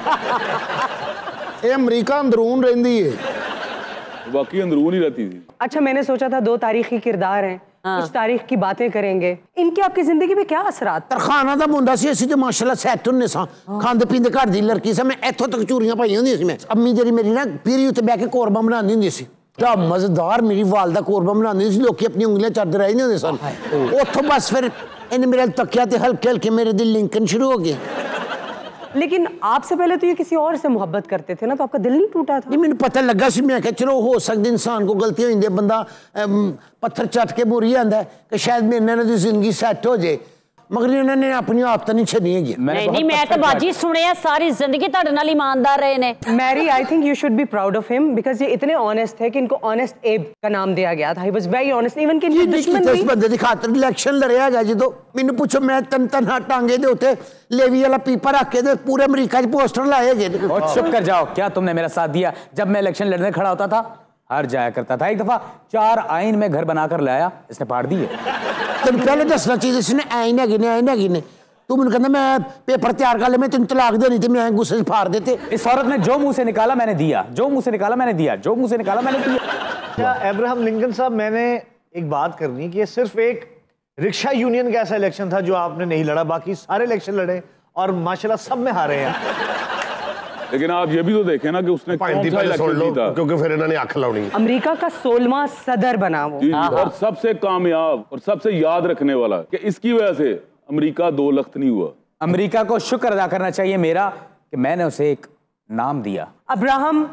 ਇਹ ਅਮਰੀਕਾ ਅੰਦਰੂਨ ਰਹਿੰਦੀ ਏ। बाकी अंदरून ही रहती थी। अच्छा मैंने सोचा था 2 तारीखी किरदार हैं, कुछ तारीख की बातें करेंगे। इनके आपकी जिंदगी में क्या असरात? ਤਰਖਾਨਾ ਦਾ ਮੁੰਡਾ ਸੀ, ਅਸੀਂ ਤੇ ਮਾਸ਼ਾਅੱਲਾ ਸੈੱਟ ਹੁੰਨੇ ਸਾਂ, ਖਾਂਦੇ ਪੀਂਦੇ ਘਰ ਦੀ ਲੜਕੀ ਸਾਂ। ਮੈਂ ਇੱਥੋਂ ਤੱਕ ਚੂਰੀਆਂ ਪਾਈਆਂ ਹੁੰਦੀਆਂ ਸੀ। ਮੈਂ ਅੰਮੀ ਜਿਹੜੀ ਮੇਰੀ ਨਾ ਪੀਰੀ ਉੱਤੇ ਬਹਿ ਕੇ ਕੋਰਮਾ ਬਣਾਉਂਦੀ ਹੁੰਦੀ ਸੀ। ਤਾਂ ਮਜ਼ੇਦਾਰ ਮੇਰੀ ਵਾਲਦਾ ਕੋਰਮਾ ਬਣਾਉਂਦੀ ਸੀ, ਲੋਕੀ ਆਪਣੀ ਉਂਗਲੀਆਂ ਚੱਦ ਰਹੇ ਨਹੀਂ ਹੁੰਦੇ ਸਨ। ਉੱਥੋਂ ਬਸ ਫਿਰ ਇਹਨੇ ਮੇਰੇ ਤੱਕਿਆ ਤੇ ਹਲਕੇ ਹਲਕੇ ਮੇਰੇ ਦਿਲ ਲਿੰਕਨ शुरू हो गए। लेकिन आपसे पहले तो ये किसी और से मोहब्बत करते थे ना, तो आपका दिल नहीं टूटा था? नहीं, मैंने पता लगा सी, मैं क्या चलो हो सकती इंसान को गलती हो जाती है, बंदा पत्थर चट के मुरी आंदा है कि शायद मेरे नाल दी जिंदगी सेट हो जाए, मगर इन्होंने अपनी आदत नहीं छड्डी है। नहीं मैं तो बाजी सुने सारी जिंदगी तुहाडे नाल ईमानदार रहे ने। Mary I think you should be proud of him, because ये इतने ऑनेस्ट थे कि इनको ऑनेस्ट एब का नाम दिया गया था। He was very honest, even कि इनके दुश्मन भी। इस बंदे दी खातर इलेक्शन लड़या गया जो मैनू पूछो, मैं तन टांगे दे उते लेवी वाला पीपा रख के दे पूरे अमेरिका च पोस्टर लाए गए। और चुप कर जाओ, क्या तुमने मेरा साथ दिया जब मैं इलेक्शन लड़ने खड़ा होता था? हार जाया करता था। एक दफा 4 आइन में घर बनाकर लाया, इसने फाड़ दिए। तेन पहले दसना चाहिए, इसने आइन है तू मैंने कहना मैं पेपर तैयार कर ले, मैं तेन तलाक देनी थी, मैं गुस्से से फाड़ देते। इस औरत ने जो मुंह से निकाला मैंने दिया, जो मुंह से निकाला मैंने दिया, जो मुंह से निकाला मैंने दिया। अच्छा अब्राहम लिंकन साहब, मैंने एक बात करनी कि सिर्फ एक रिक्शा यूनियन का ऐसा इलेक्शन था जो आपने नहीं लड़ा, बाकी सारे इलेक्शन लड़े और माशाल्लाह सब में हारे हैं। लेकिन आप ये भी तो देखें ना कि उसने कौन सा इलेक्शन जीता, क्योंकि फिर इन्होंने आंख लाउनी। अमेरिका का 16वां सदर बना वो, और सबसे कामयाब और सबसे याद रखने वाला कि इसकी वजह से अमेरिका 2 लख्त नहीं हुआ। अमेरिका को शुक्र अदा करना चाहिए मेरा कि मैंने उसे एक नाम दिया। अब्राहम,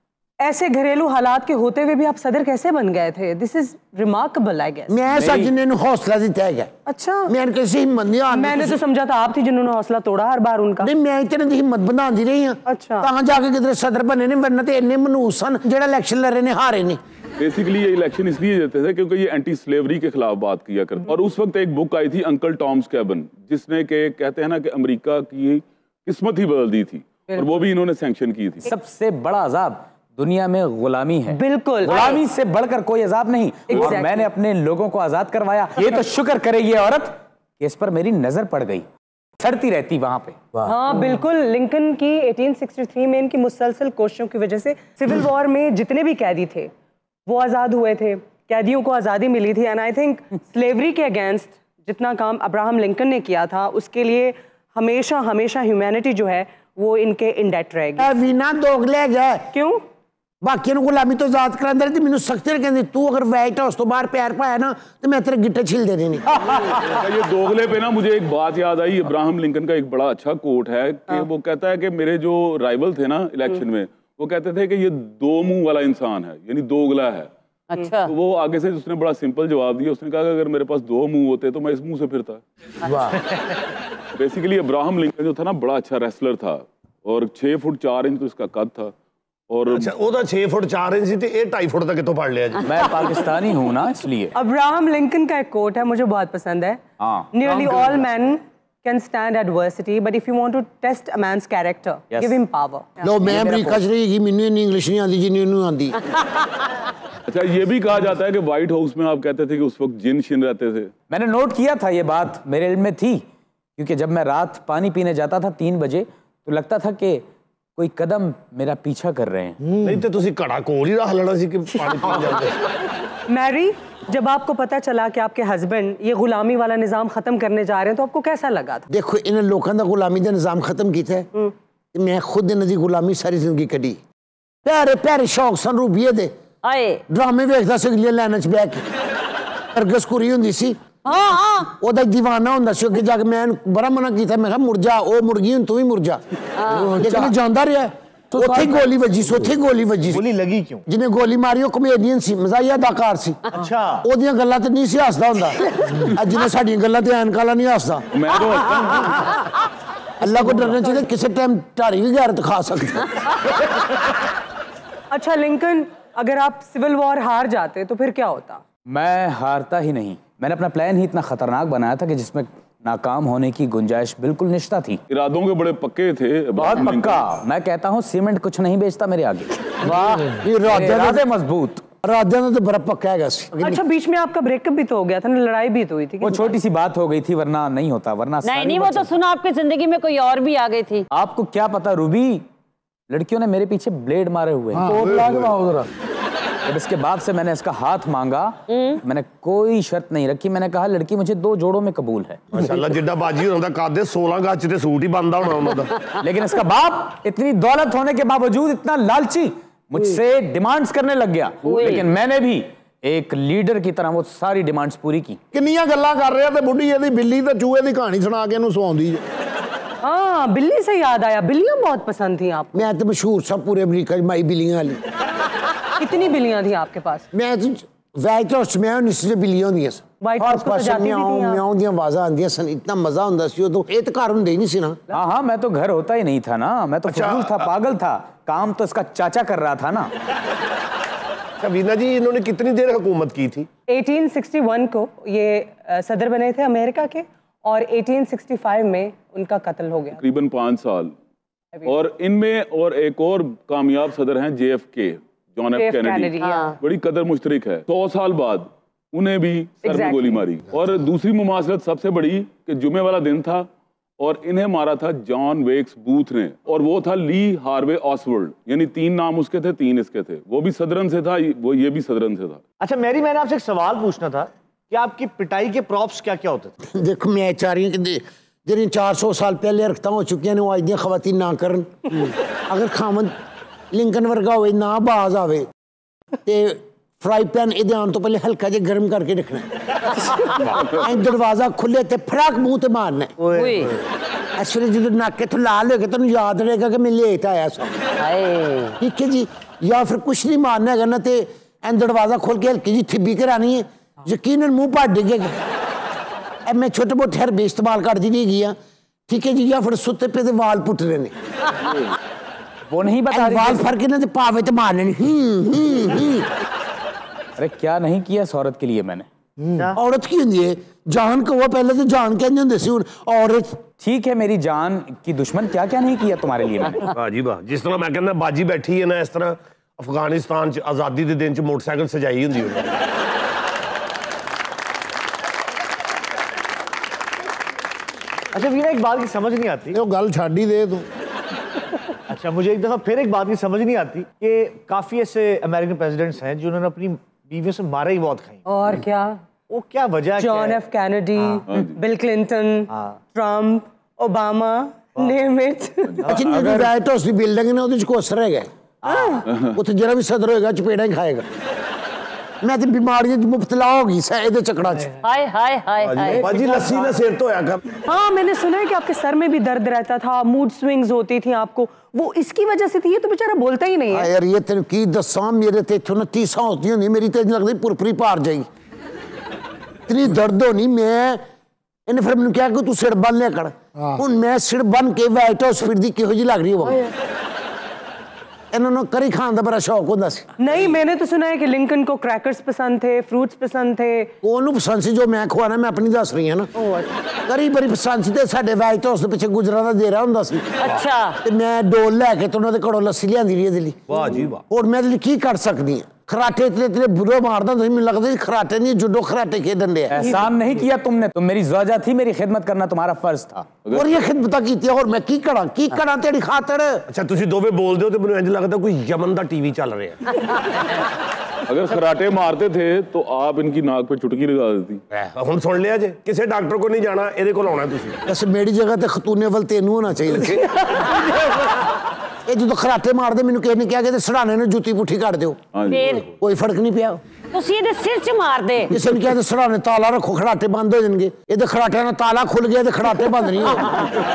ऐसे घरेलू हालात के होते हुए भी आप सदर कैसे बन गए थे? This is remarkable I guess. मैं सजने नु हौसला दिता है। अच्छा, मैंने कैसे हिम्मत नहीं आनी। मैंने तो समझा था आप थी जिन्होंने हौसला तोड़ा हर बार उनका। नहीं, मैं इतने दी हिम्मत बनाती रही हूं। अच्छा, तां जाके किधर सदर बने ने, वरना ते इन्ने मनूस सन जेड़ा इलेक्शन लड़े ने हारे नहीं। बेसिकली ये इलेक्शन इसलिए देते थे क्योंकि ये एंटी स्लेवरी के खिलाफ बात किया करते। और उस वक्त एक बुक आई थी अंकल टॉम्स कैबिन, जिसने के कहते हैं ना कि अमेरिका की किस्मत ही बदल दी थी, और वो भी इन्होंने सैंक्शन की थी। सबसे बड़ा अजाब दुनिया में गुलामी है। बिल्कुल, गुलामी से बढ़कर कोई अजाब नहीं। और मैंने अपने लोगों को आजाद करवाया। ये तो शुक्र करे ये औरत कि इस पर मेरी नजर पड़ गई, सड़ती रहती वहां पे। हाँ बिल्कुल, लिंकन की 1863 में इनकी मुसलसल कोशिशों की वजह से सिविल वॉर में जितने भी कैदी थे वो आज़ाद हुए थे, कैदियों को आज़ादी मिली थी। एंड आई थिंक स्लेवरी के अगेंस्ट जितना काम अब्राहम लिंकन ने किया था उसके लिए हमेशा हमेशा ह्यूमैनिटी जो है वो इनके इंडेट रहेगी। वीना दोगले गए क्यों? बाकी गुलामी तो आजाद करांदे रहे, मैनू सख्ती कहते तू अगर व्हाइट हाउस तो बाहर पैर पाया ना तो मैं तेरे गिट्टे छील देने नहीं। ये दोगले पे ना मुझे एक बात याद आई। अब्राहम लिंकन का एक बड़ा अच्छा कोट है कि वो कहता है कि मेरे जो राइवल थे ना इलेक्शन में, वो कहते थे कि ये 2 मुंह वाला इंसान है, यानी दोगला है। अच्छा, तो वो आगे से उसने बड़ा सिंपल जवाब दिया। उसने कहा कि अगर मेरे पास 2 मुंह होते तो मैं इस मुंह से फिरता। वाह। बेसिकली अब्राहम लिंकन जो था ना बड़ा अच्छा रेसलर था, और 6 फुट 4 इंच तो इसका कद था। और अच्छा, वो 6 फुट 4 इंच थी, ये 2.5 फुट तक कितों पढ़ लिया जी। मैं पाकिस्तानी हूं ना इसलिए। अब्राहम लिंकन का एक कोट है, मुझे बहुत पसंद है। Nearly all man can stand adversity, but if you want to test a man's character, give him power. लो मैं अमेरिका च रही मैनू इंग्लिश नहीं आती जिन्नी इन्हू आती। अच्छा, ये भी कहा जाता है कि व्हाइट हाउस में आप कहते थे कि उस वक्त जिन शिन रहते थे। मैंने नोट किया था, ये बात मेरे इल्म में थी, क्योंकि जब मैं रात पानी पीने जाता था 3 बजे तो लगता था कि कोई कदम मेरा पीछा कर रहे हैं। नहीं तो तुसी घड़ा कोल ही रख लेना सी कि पानी पी जाते। मैरी, जब आपको पता चला कि आपके हस्बैंड ये गुलामी वाला निजाम खत्म करने जा रहे हैं तो आपको कैसा लगा था? देखो इन्हें लोगों का गुलामी का निजाम खत्म किया है, मैं खुद इन्हें दी गुलामी सारी जिंदगी कड़ी। प्यारे प्यारे शौक सन रूबीए दे ड्रामे वेखदा सी अगली लाइन च बैठ के। अर्गस कुरी हुंदी सी, ओदा दीवाना हुंदा सी। अगे जाके मैं बड़ा मना कीता, मैं कहा मुड़ जा, ओ मुर्गी हुन तू ही मुड़ जा। लेकिन जांदा रहा, ਉੱਥੇ ਗੋਲੀ ਵੱਜੀ ਸੀ, ਉੱਥੇ ਗੋਲੀ ਵੱਜੀ ਸੀ। ਗੋਲੀ ਲੱਗੀ ਕਿਉਂ? ਜਿਹਨੇ ਗੋਲੀ ਮਾਰੀ ਉਹ ਕਮੇਡੀਅਨ ਸੀ, ਮਜ਼ਾਹੀਆ ਅਦਾਕਾਰ ਸੀ। ਅੱਛਾ, ਉਹਦੀਆਂ ਗੱਲਾਂ ਤੇ ਨਹੀਂ ਸੀ ਹੱਸਦਾ ਹੁੰਦਾ, ਜਿਹਨੇ ਸਾਡੀਆਂ ਗੱਲਾਂ ਤੇ ਐਨਕਾਂ ਵਾਲਾ ਨਹੀਂ ਹੱਸਦਾ। ਮੈਂ ਤਾਂ ਹੱਸਦਾ। ਅੱਲਾਹ को डरना चाहिए, किसी टाइम ढारी भी गैरत खा सकते। अच्छा लिंकन, अगर आप सिविल वॉर हार जाते तो फिर क्या होता? मैं हारता ही नहीं। मैंने अपना प्लान ही इतना खतरनाक बनाया था कि जिसमें नाकाम होने की गुंजाइश बिल्कुल निश्चित थी। इरादों के बड़े पक्के थे, बहुत पक्का। मैं कहता हूँ सीमेंट कुछ नहीं बेचता मेरे आगे। वाह, ये इरादे मजबूत। राजा ने तो बड़ा पक्का है। अच्छा, बीच में आपका ब्रेकअप भी तो हो गया था ना, लड़ाई भी तो हुई थी। वो छोटी सी बात हो गई थी, वरना नहीं होता। वरना नहीं, वो तो सुना आपकी जिंदगी में कोई और भी आ गई थी। आपको क्या पता रूबी, लड़कियों ने मेरे पीछे ब्लेड मारे हुए। जब इसके बाप से मैंने इसका हाथ मांगा, मैंने कोई शर्त नहीं रखी। मैंने कहा लड़की मुझे 2 जोड़ों में कबूल है। माशाल्लाह, जिड्डा बाजी होंदा कादे 16 गज ते सूट ही बनदा होना उनदा। लेकिन इसका बाप इतनी दौलत होने के बावजूद इतना लालची, मुझसे डिमांड्स करने लग गया। लेकिन मैंने भी एक लीडर की तरह वो सारी डिमांड्स पूरी की। किन्नियां गल्लां कर रहे ते बुढ़ी ਇਹਦੀ बिल्ली ते चूहे दी कहानी सुना के ਇਹਨੂੰ सौंदी। हाँ, बिल्ली से याद आया, बिल्लियां बहुत पसंद थी आपको। मैं तो मशहूर सब पूरे अमेरिका में माई बिल्लियां वाली। कितनी बिल्लियां थी आपके पास? मैं तो व्हाइट हाउस में आया, इसलिए बिल्लियां होंदियां सन। व्हाइट हाउस को सजाती भी थी आप? म्याऊं दी आवाज़ां आंदियां सन, इतना मजा हुंदा सी। तो ये तो घर हुंदे ही नहीं सी ना। हाँ, मैं तो घर होता ही नहीं था ना, मैं तो फजूल था, पागल था। काम तो इसका चाचा कर रहा था ना। वीना जी, इन्होंने कितनी देर हुकूमत की थी? 1861 को ये सदर बने थे अमेरिका के, और 1865 में उनका कत्ल हो गया। तकरीबन 5 साल। और इनमें और एक और कामयाब सदर हैं JFK, जॉन एफ कैनेडी। बड़ी कदर मुश्तरक है। 100 साल बाद उन्हें भी सर में गोली मारी। और दूसरी मुमासलत सबसे बड़ी कि जुमे वाला दिन था और इन्हें मारा था जॉन वेक्स बूथ ने, और वो था ली हार्वे ऑसवर्ल्ड। यानी 3 नाम उसके थे, 3 इसके थे। वो भी सदरन से था, वो ये भी सदरन से था। अच्छा मैरी, मैंने आपसे एक सवाल पूछना था कि आपकी पिटाई के प्रॉप्स क्या क्या होते थे? देखो मैं चाह रही हूँ कि ਜਿਹੜੀਆਂ 400 ਸਾਲ ਪਹਿਲੇ ਹਰਕਤਾਂ ਹੋ ਚੁੱਕੀਆਂ ਨੇ ਉਹ ਅੱਜ ਦੀਆਂ ਖਵਾਤੀਨ ਨਾ ਕਰਨ। ਅਗਰ ਖਾਮਦ ਲਿੰਕਨ ਵਰਗਾ ਹੋਵੇ ਨਾ ਬਾਜ਼ ਆਵੇ ਤੇ ਫਰਾਈ ਪੈਨ ਇਹਦੇ ਆਉਣ ਤੋਂ ਪਹਿਲੇ ਹਲਕਾ ਜਿਹਾ ਗਰਮ ਕਰਕੇ ਰੱਖਣਾ ਐਂ ਦਰਵਾਜ਼ਾ ਖੁੱਲੇ ਤੇ ਫੜਾਕ ਮੂੰਹ ਤੇ ਮਾਰਨਾ। ਓਏ ਇਸ ਵੇਲੇ ਜਦੋਂ ਨੱਕ ਇੱਥੋਂ ਲਾਲ ਹੋ ਗਿਆ ਤੈਨੂੰ ਯਾਦ ਰਹੇਗਾ ਕਿ ਮੈਂ ਲੇਟ ਆਇਆ ਸਾਂ। ਹਾਏ ਠੀਕ ਹੈ ਜੀ। ਜਾਂ ਫਿਰ ਕੁਛ ਨਹੀਂ ਮਾਰਨਾ ਹੈਗਾ ਨਾ ਤੇ ਐਂ ਦਰਵਾਜ਼ਾ ਖੋਲ ਕੇ ਹਲਕੀ ਜੀ ਥਿੱਬੀ ਕਰਾਣੀ ਹੈ, ਯਕੀਨਨ ਮੂੰਹ ਪਾੜ ਡਿੱਗੇਗਾ। ਇਹ ਮੈਂ ਛੋਟੇ ਮੋਟੇ ਹਰਬੇ ਇਸਤੇਮਾਲ ਕਰਦੀ नहीं गया। ठीक है जी। या फिर सुते पे तो वाल पुट रहे ने वो नहीं बता रही वाल फर के ना पावे तो मारने अरे क्या नहीं किया इस औरत के लिए मैंने। औरत की होंगी है जान को, वो पहले तो जान कहते होंगे सी औरत। ठीक है मेरी जान की दुश्मन क्या क्या नहीं किया तुम्हारे लिए मैंने। वाह जी वाह। जिस तरह मैं कहना बाजी बैठी है ना इस तरह अफगानिस्तान च आज़ादी के दिन च मोटरसाइकिल सजाई होंगी। अच्छा वीरा, एक बात की समझ नहीं आती। वो गल छाड़ ही दे तू। अच्छा मुझे एक दफा फिर एक बात की समझ नहीं आती कि काफी ऐसे अमेरिकन प्रेसिडेंट्स हैं जिन्होंने अपनी बीवियों से मारे ही बहुत खाई। और क्या वो क्या वजह? John F Kennedy, Bill Clinton, Trump, Obama, name it. अच्छा नहीं वाइट हाउस की बिल्डिंग ने ਉਹਦੇ ਚ ਕੋਸ ਰਹਿ ਗਿਆ ਉੱਥੇ ਜਿਹੜਾ ਵੀ ਸਦਰ ਹੋਏਗਾ ਚਪੇੜਾ ਹੀ ਖਾਏਗਾ। मैं तो बीमारियों में मुब्तला हो गई ਇਹਦੇ ਚੱਕਰਾਂ ਚ। हाय हाय हाय हाय। बाजी लस्सी ना सिर तो होया कर। हाँ मैंने सुना है कि आपके सर में भी दर्द रहता था, मूड स्विंग्स होती थी आपको, वो इसकी वजह से थी। ये तो बेचारा बोलता ही नहीं है। यार ये तेन की दसा मेरे ते इथों ना तीसा होती होंगी, मेरी तो लगती पुरपुरी पार जाएगी, इतनी दर्द होनी। मैं इन्हें फिर मैंने कहा कि तू सिर बन लिया कर। हुन मैं सिर बन के वाइट हाउस फिरदी किहो जी लग रही हो। इन्होंने करी खान का बड़ा शौक होता सी। नहीं मैंने तो सुना है कि लिंकन को क्रैकर्स पसंद थे, फ्रूट्स पसंद थे। ਉਹਨੂੰ ਪਸੰਦ ਸੀ जो मैं ਖਵਾਣਾ, मैं अपनी दस रही है ना। करी बड़ी पसंद ਸੀ ਤੇ ਸਾਡੇ ਵਾਈਟ ਹਾਊਸ ਦੇ ਪਿੱਛੇ ਗੁਜਰਾਂ ਦਾ ਦੇਰਾ ਹੁੰਦਾ ਸੀ। अच्छा ਤੇ ਮੈਂ ਡੋਲ ਲੈ ਕੇ ਤੇ ਉਹਨਾਂ ਦੇ ਘਰੋਂ ਲੱਸੀ ਲਿਆਂਦੀ ਰਹੀ ਇਹਦੇ ਲਈ। वाह जी वाह। ਹੋਰ ਮੈਂ ਇਹਦੇ ਲਈ ਕੀ ਕਰ ਸਕਦੀ ਹਾਂ? खराटे इतने बुरे मारदा था, ਮੈਨੂੰ लगता खराटे नहीं जुडो खराटे खेलन दे। एहसान नहीं किया तुमने, तुम मेरी ज़ौजा थी, मेरी खिदमत करना तुम्हारा फर्ज था। और ये खिदमत की और मैं की करा तेरी खातर। अच्छा तुसी दोवे बोलदे हो ते मैनूं इंज लगदा कोई यमन दा टीवी चल रहा है। अगर खराटे मारते थे तो आप इनकी नाक पे चुटकी लगा देती। हुण सुन लिया जे, किसी डॉक्टर को नहीं जाना, इहदे कोल आउणा तुसी। बस मेरी जगह ते खतूने वाल तेनू होना चाहिए। ਇਹ ਜਦੋਂ ਖਰਾਟੇ ਮਾਰਦੇ ਮੈਨੂੰ ਕਿਸੇ ਨੇ ਕਿਹਾ ਕਿ ਸੜਾਣੇ ਨੂੰ ਜੁੱਤੀ ਪੁੱਠੀ ਕੱਢ ਦਿਓ, ਫਿਰ ਕੋਈ ਫਰਕ ਨਹੀਂ ਪਿਆ। ਤੁਸੀਂ ਇਹਦੇ ਸਿਰ 'ਚ ਮਾਰਦੇ। ਕਿਸੇ ਨੇ ਕਿਹਾ ਤੇ ਸੜਾਣੇ ਤਾਲਾ ਰੱਖੋ, ਖਰਾਟੇ ਬੰਦ ਹੋ ਜਾਣਗੇ। ਇਹਦੇ ਖਰਾਟਿਆਂ ਦਾ ਤਾਲਾ ਖੁੱਲ ਗਿਆ ਤੇ ਖਰਾਟੇ ਬੰਦ ਨਹੀਂ ਹੋਏ।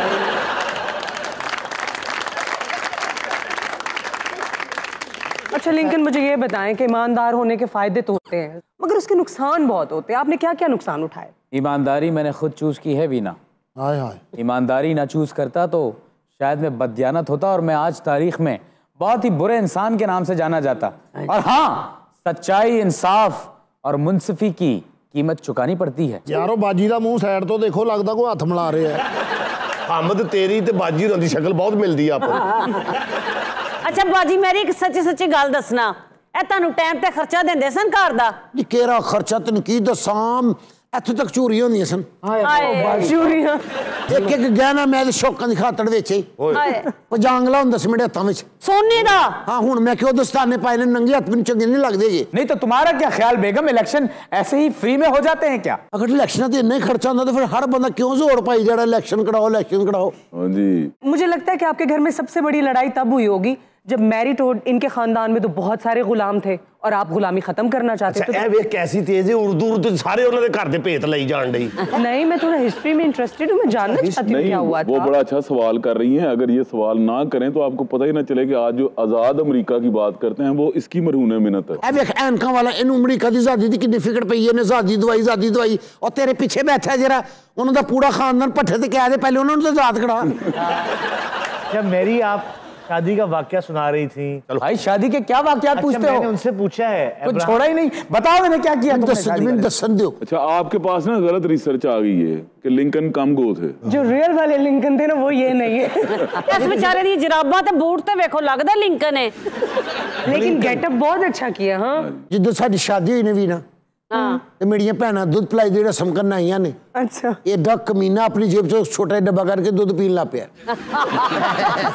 अच्छा लिंकन मुझे ये बताएं कि ईमानदार होने के फायदे तो होते हैं मगर उसके नुकसान बहुत होते हैं। आपने क्या क्या नुकसान उठाए? ईमानदारी मैंने खुद चूज की है वीना। हाय हाय। ईमानदारी ना चूज करता तो शायद मैं बददियानत होता और मैं आज तारीख में बहुत ही बुरे इंसान के नाम से जाना जाता। और हाँ, सच्चाई, इंसाफ और मुंसिफी की कीमत चुकानी पड़ती है। यारो बाजी का मुंह साइड तो देखो, लगता कोई हाथ मिला रहे हैं। हमद तेरी ते बाजी होरां दी शक्ल बहुत मिलती है आपको। अच्छा बाजी मेरी एक सच्ची सच्ची गल दसना, ए तुहानू टाइम ते खर्चा देंदे सन घर दा? जी केरा खर्चा तन की दसां, ਇੱਥੋਂ ਤੱਕ ਚੋਰੀਆਂ ਹੁੰਦੀਆਂ ਸਨ। ਚੋਰੀਆਂ ਇੱਕ ਇੱਕ ਗਹਿਣਾ ਮੈਂ ਤੇ ਸ਼ੌਕਾਂ ਦੀ ਖਾਤਰ ਵੇਚੇ। ਪਜਾਂਗਲਾ ਹੁੰਦਾ ਸੀ ਮੇਰੇ ਹੱਥਾਂ ਵਿੱਚ ਸੋਨੇ ਦਾ। ਹਾਂ ਹੁਣ ਮੈਂ ਕਿਉਂ ਦਸਤਾਨੇ ਪਾਏ ਨੇ, ਨੰਗੇ ਹੱਥ ਮੈਨੂੰ ਚੰਗੇ नहीं लगते जी। नहीं तो तुम्हारा क्या ख्याल बेगम, इलेक्शन ऐसे ही फ्री में हो जाते हैं क्या? अगर इलेक्शन ते इन्ना खर्चा होता तो फिर हर बंदा क्यों जोर पाई जा रहा इलेक्शन कराओ इलेक्शन कराओ। मुझे लगता है कि आपके घर में सबसे बड़ी लड़ाई तब हुई होगी जब मैरिटोड, इनके खानदान में तो बहुत सारे गुलाम थे और आप गुलामी खत्म करना चाहते थे। ए वे कैसी तेज है, उर्दू सारे उन्होंने घर दे भेत लई जान दी। नहीं मैं थोड़ा हिस्ट्री में इंटरेस्टेड हूं, मैं जानना चाहती हूं क्या हुआ था। वो बड़ा अच्छा सवाल कर रही हैं। अगर ये सवाल ना करें तो आपको पता ही ना चले कि आज जो आजाद अमेरिका की बात करते हैं वो इसकी मरहून मिन्नत है। ए वेख एनका वाला इन अमेरिका दी आजादी दी कितनी फिक्र पई है, ने आजादी दवाई और तेरे पीछे बैठा जरा उन्हों दा पूरा खानदान पट्ठे ते कह दे पहले उन्होंने तो आजाद करा। जब मेरी आप शादी का वाकया सुना रही थी। भाई शादी के क्या वाकयात पूछते हो? मैंने उनसे पूछा है, कुछ छोड़ा ही नहीं। बताओ मैंने क्या किया तुमने? दसन दो। अच्छा आपके पास ना गलत रिसर्च आ गई है कि लिंकन कम गो थे। जो रियल वाले लिंकन थे ना वो ये नहीं है। इस बेचारे दी जराबा ते बूट ते देखो लगदा लिंकन है, लेकिन गेटअप बहुत अच्छा किया। हाँ जिद्दों साडी शादी हुई ने भी ना ते मेरियां भैणां दुध पिलाई दी रस्म करन आईयां ने। अच्छा एडा कमीना अपनी जेब से छोटा डब्बा करके दुध पीन लग पिया।